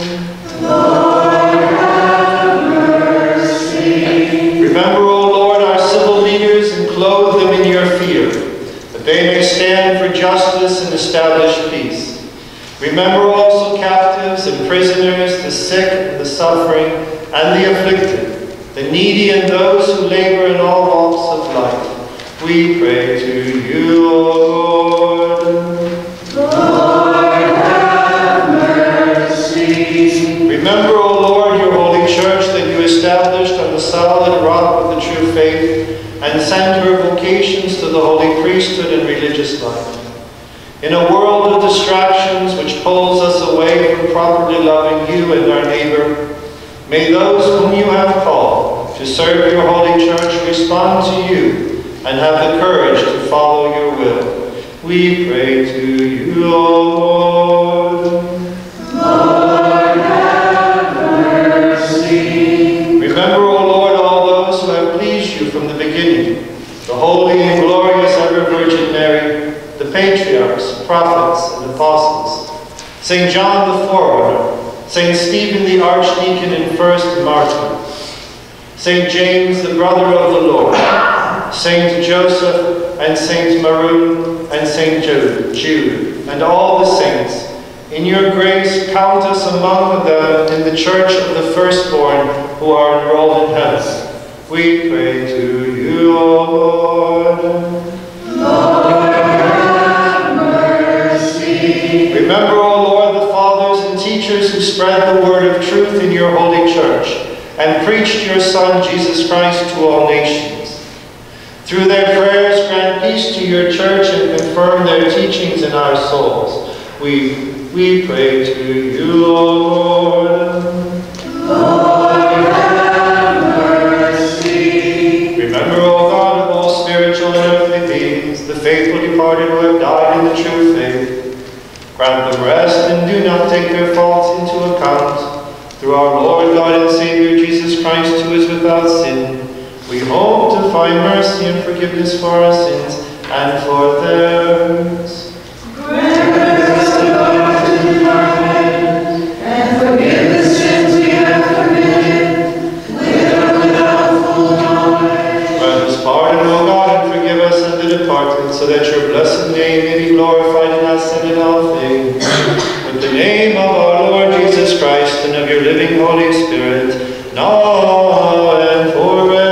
Lord, have mercy. Remember, O Lord, our civil leaders and clothe them in your fear, that they may stand for justice and establish peace. Remember also captives and prisoners, the sick and the suffering and the afflicted, the needy and those who labor in all walks of life. We pray to you, O Lord. Lord, have mercy. Remember, O Lord, your holy church that you established on the solid rock of the true faith, and sent her vocations to the holy priesthood and religious life. In a world of distractions which pulls us away from properly loving you and our neighbor, may those whom you have called to serve your holy church respond to you and have the courage to follow your will. We pray to you, O Lord. Lord, have mercy. Remember, O Lord, all those who have pleased you from the beginning, the holy and glorious ever Virgin Mary, the patriarchs, prophets, and apostles, Saint John the Forerunner, Saint Stephen the Archdeacon and first martyr, Saint James the brother of the Lord, Saint Joseph and Saint Maroon and Saint Jude, and all the saints. In your grace, count us among them in the church of the firstborn who are enrolled in heaven. We pray to you, O Lord. Lord, have mercy. Remember, O Lord, the fathers and teachers who spread the word of truth in your holy church and preached your Son, Jesus Christ, to all nations. Through their prayers, grant peace to your church and confirm their teachings in our souls. We, we pray to you, O Lord. Lord, have mercy. Remember, O God of all spiritual and earthly beings, the faithful departed who have died in the true faith. Grant them rest and do not take their faults into account. Through our Lord God and Savior Jesus Christ, who is without sin, we hope to find mercy and forgiveness for our sins and for theirs. Grant us the God to repent and forgive the sins we have committed, with or without full knowledge. Grant us pardon, O God, and forgive us and the departed, so that your blessed name may be glorified in us and in all things. With the name of our Lord Jesus Christ and of your living Holy Spirit, now and forever.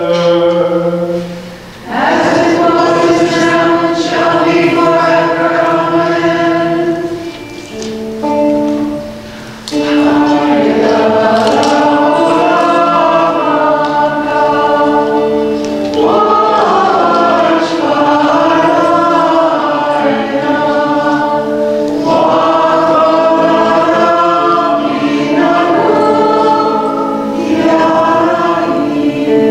As it was now and shall be forever. Amen. Yeah.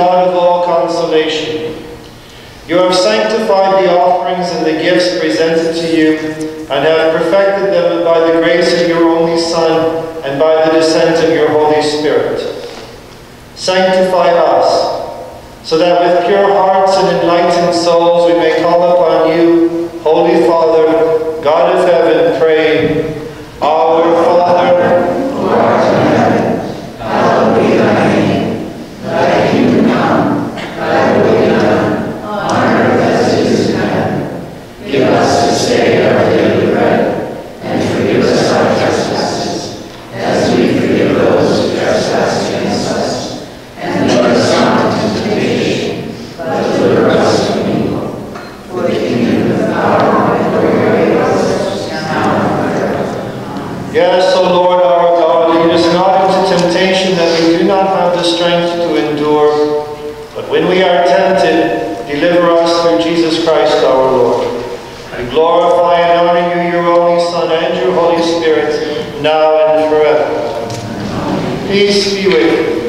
God of all consolation, you have sanctified the offerings and the gifts presented to you, and have perfected them by the grace of your only Son and by the descent of your Holy Spirit. Sanctify us, so that with pure hearts and enlightened souls we may call upon you, Holy Father, God of heaven, praying, Our Father, who art in heaven, hallowed be thy name. Thy kingdom come, thy will be done, on earth as it is in heaven. Give us this day our daily bread, and forgive us our trespasses, as we forgive those who trespass against us. And lead us not into temptation, but deliver us from evil. For the kingdom, the power, and the glory of us, now and forever. Yes, O Lord our God, lead us not into temptation that we do not have the strength to endure, but when we are tempted, deliver us through Jesus Christ our Lord. We glorify and honor you, your only Son, and your Holy Spirit, now and forever. Peace be with you.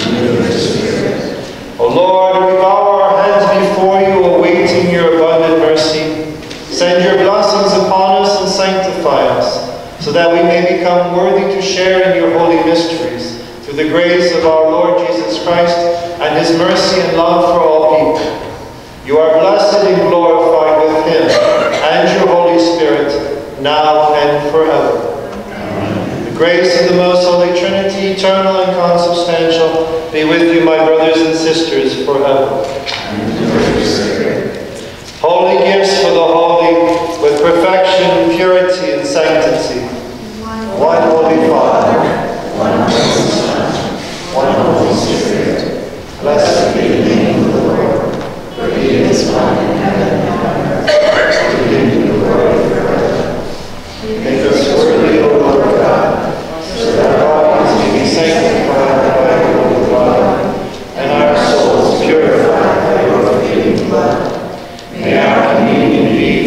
O Lord, we bow our hands before you, awaiting your abundant mercy. Send your blessings upon us and sanctify us, so that we may become worthy to share in your holy mysteries, through the grace of our Lord Jesus Christ and his mercy and love for all people. You are blessed and glorified with him and your Holy Spirit, now and forever. Amen. The grace of the most holy Trinity, eternal and consubstantial, be with you, my brothers and sisters, forever. Holy gifts for the holy, with perfection, purity, and sanctity. One Holy Father, one Holy Son, one Holy Spirit. Blessed be the name of the Lord, for he is one in heaven and on earth. To him be glory forever. Make us worthy, O Lord God, so that our bodies may be sanctified by your holy blood, and our souls purified by your forgiving blood. May our communion be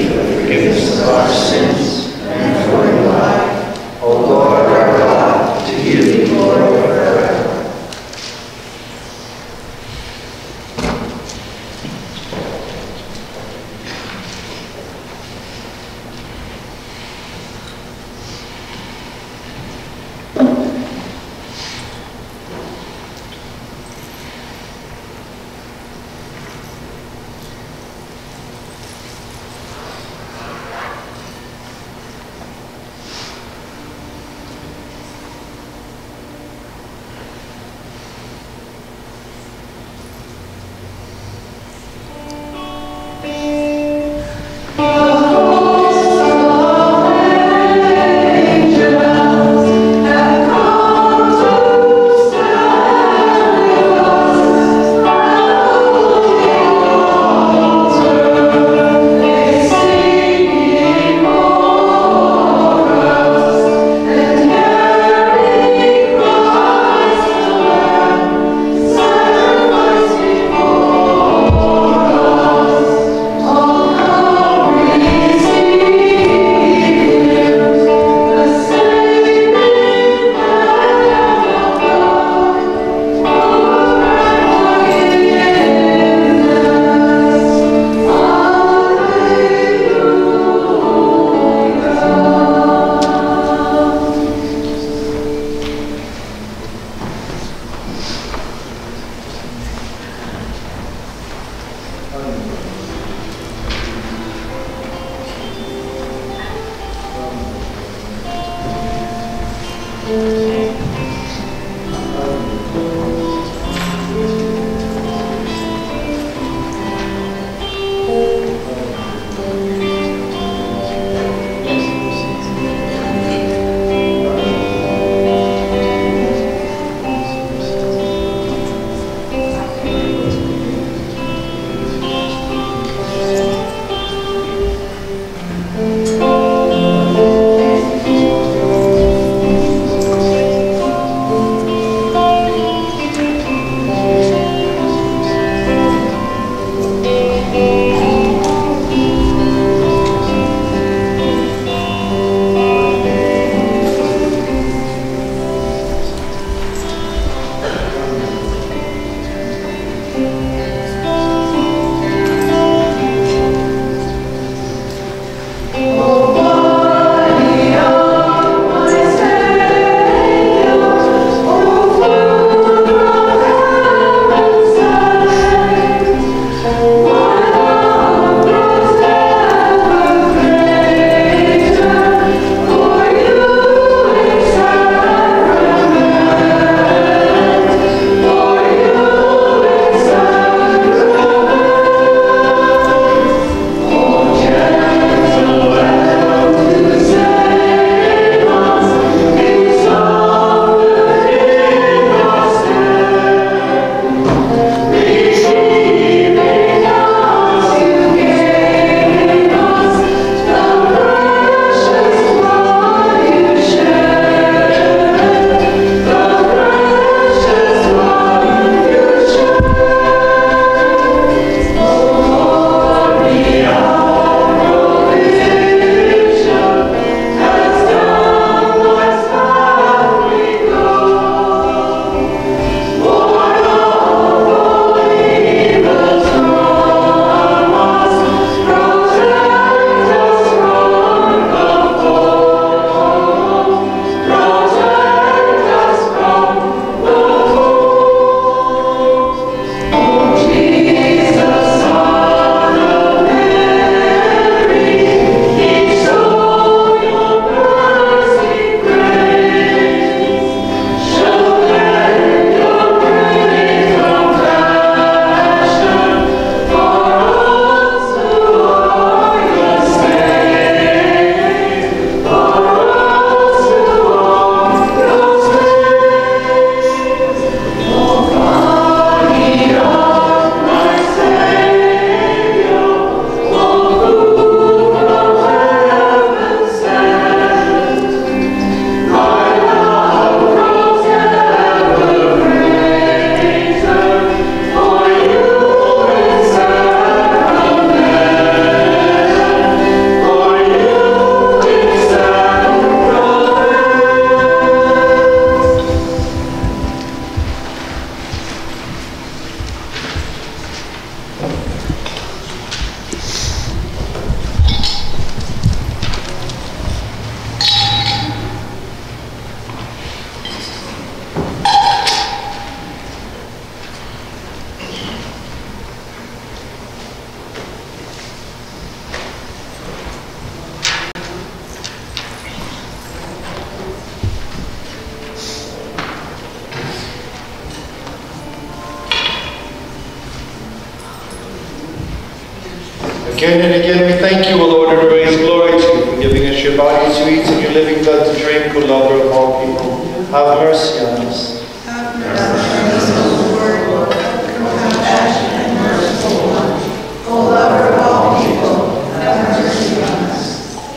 Again and again we thank you, O Lord, and raise glory to you for giving us your body to eat and your living blood to drink, O lover of all people. Have mercy on us. Have mercy on us, O Lord, compassion and merciful one. O lover of all people, have mercy on us.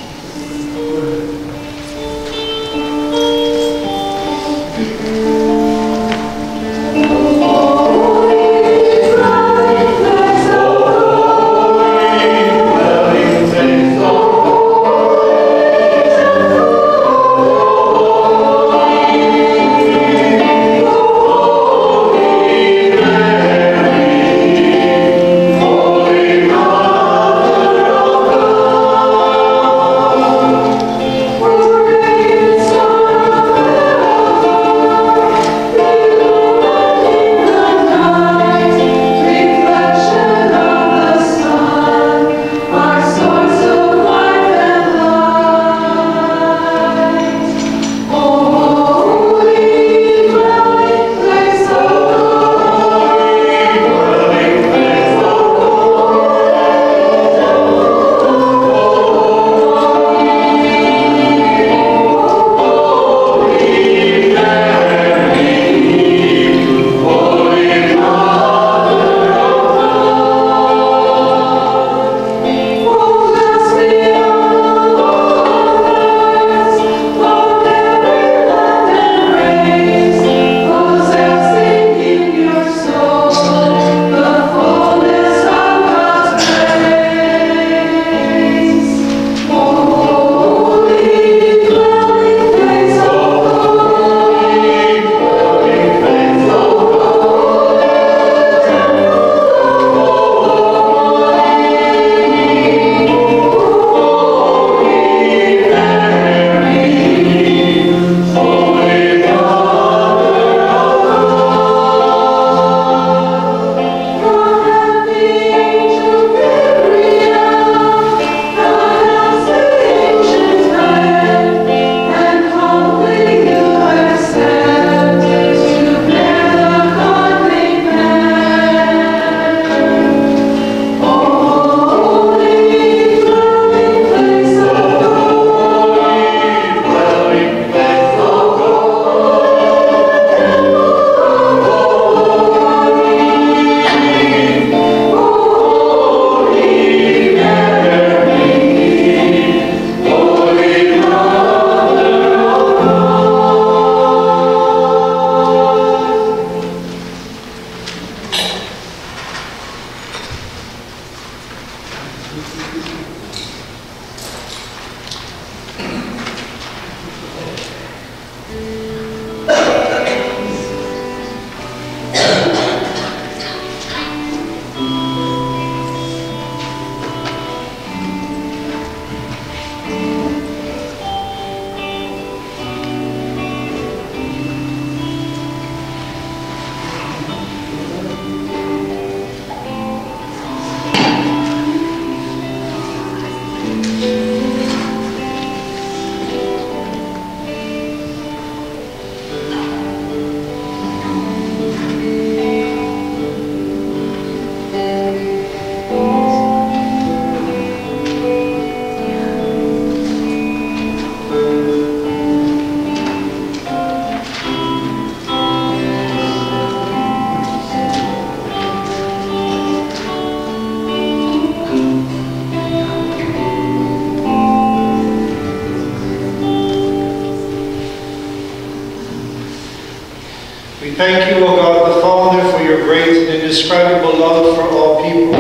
Thank you, O God the Father, for your great and indescribable love for all people.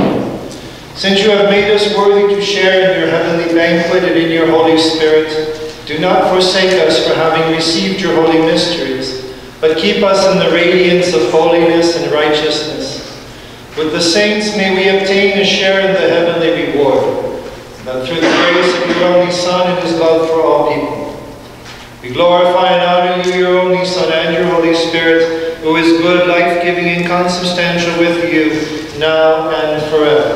Since you have made us worthy to share in your heavenly banquet and in your Holy Spirit, do not forsake us for having received your holy mysteries, but keep us in the radiance of holiness and righteousness. With the saints may we obtain a share in the heavenly reward, that through the grace of your only Son and his love for all people, we glorify and honor you, your only Son, and your Holy Spirit, who is good, life-giving, and consubstantial with you, now and forever.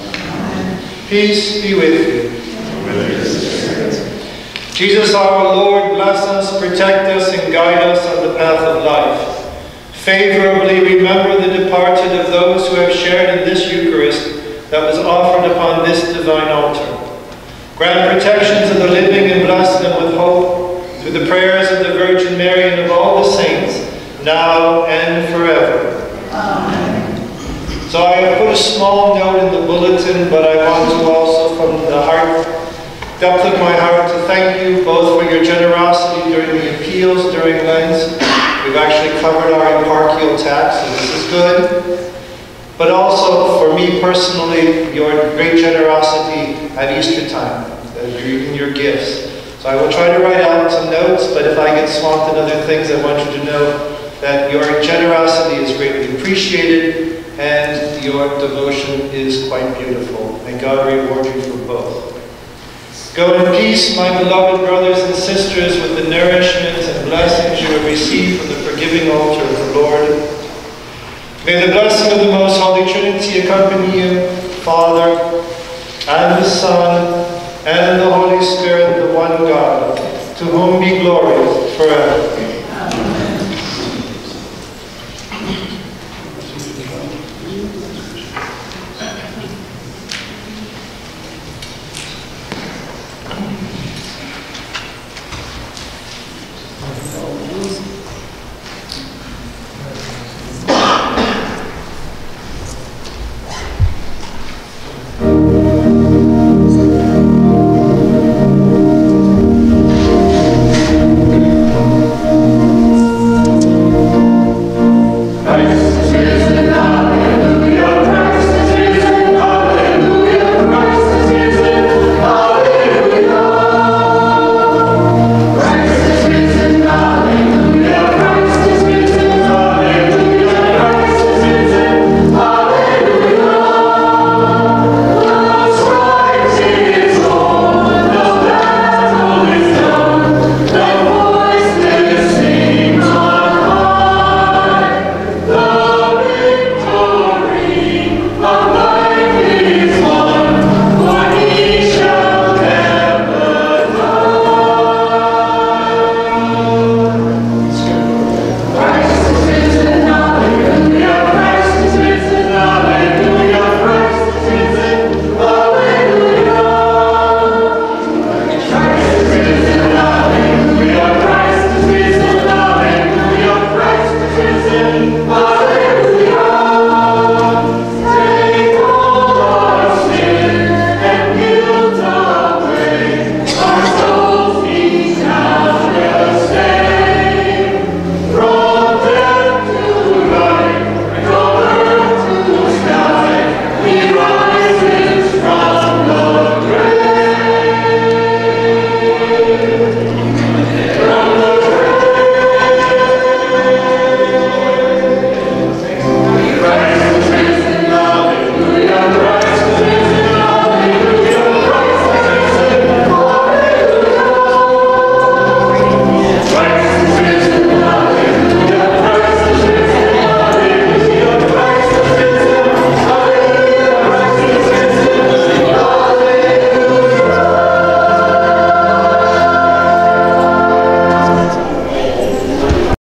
Amen. Peace be with you. With your spirit. Jesus our Lord, bless us, protect us, and guide us on the path of life. Favorably remember the departed of those who have shared in this Eucharist, that was offered upon this divine altar. Grant protections of the living and bless them with hope through the prayers of the Virgin Mary and of all the saints, now and forever. Amen. So I have put a small note in the bulletin, but I want to also, from the heart, depth of my heart, to thank you both for your generosity during the appeals during Lent. We've actually covered our eparchial tax, so this is good. But also, for me personally, your great generosity at Easter time, in your gifts. So I will try to write out some notes, but if I get swamped in other things, I want you to know that your generosity is greatly appreciated and your devotion is quite beautiful. May God reward you for both. Go in peace, my beloved brothers and sisters, with the nourishment and blessings you have received from the forgiving altar of the Lord. May the blessing of the Most Holy Trinity accompany you, Father, and the Son, and the Holy Spirit, the one God, to whom be glory forever.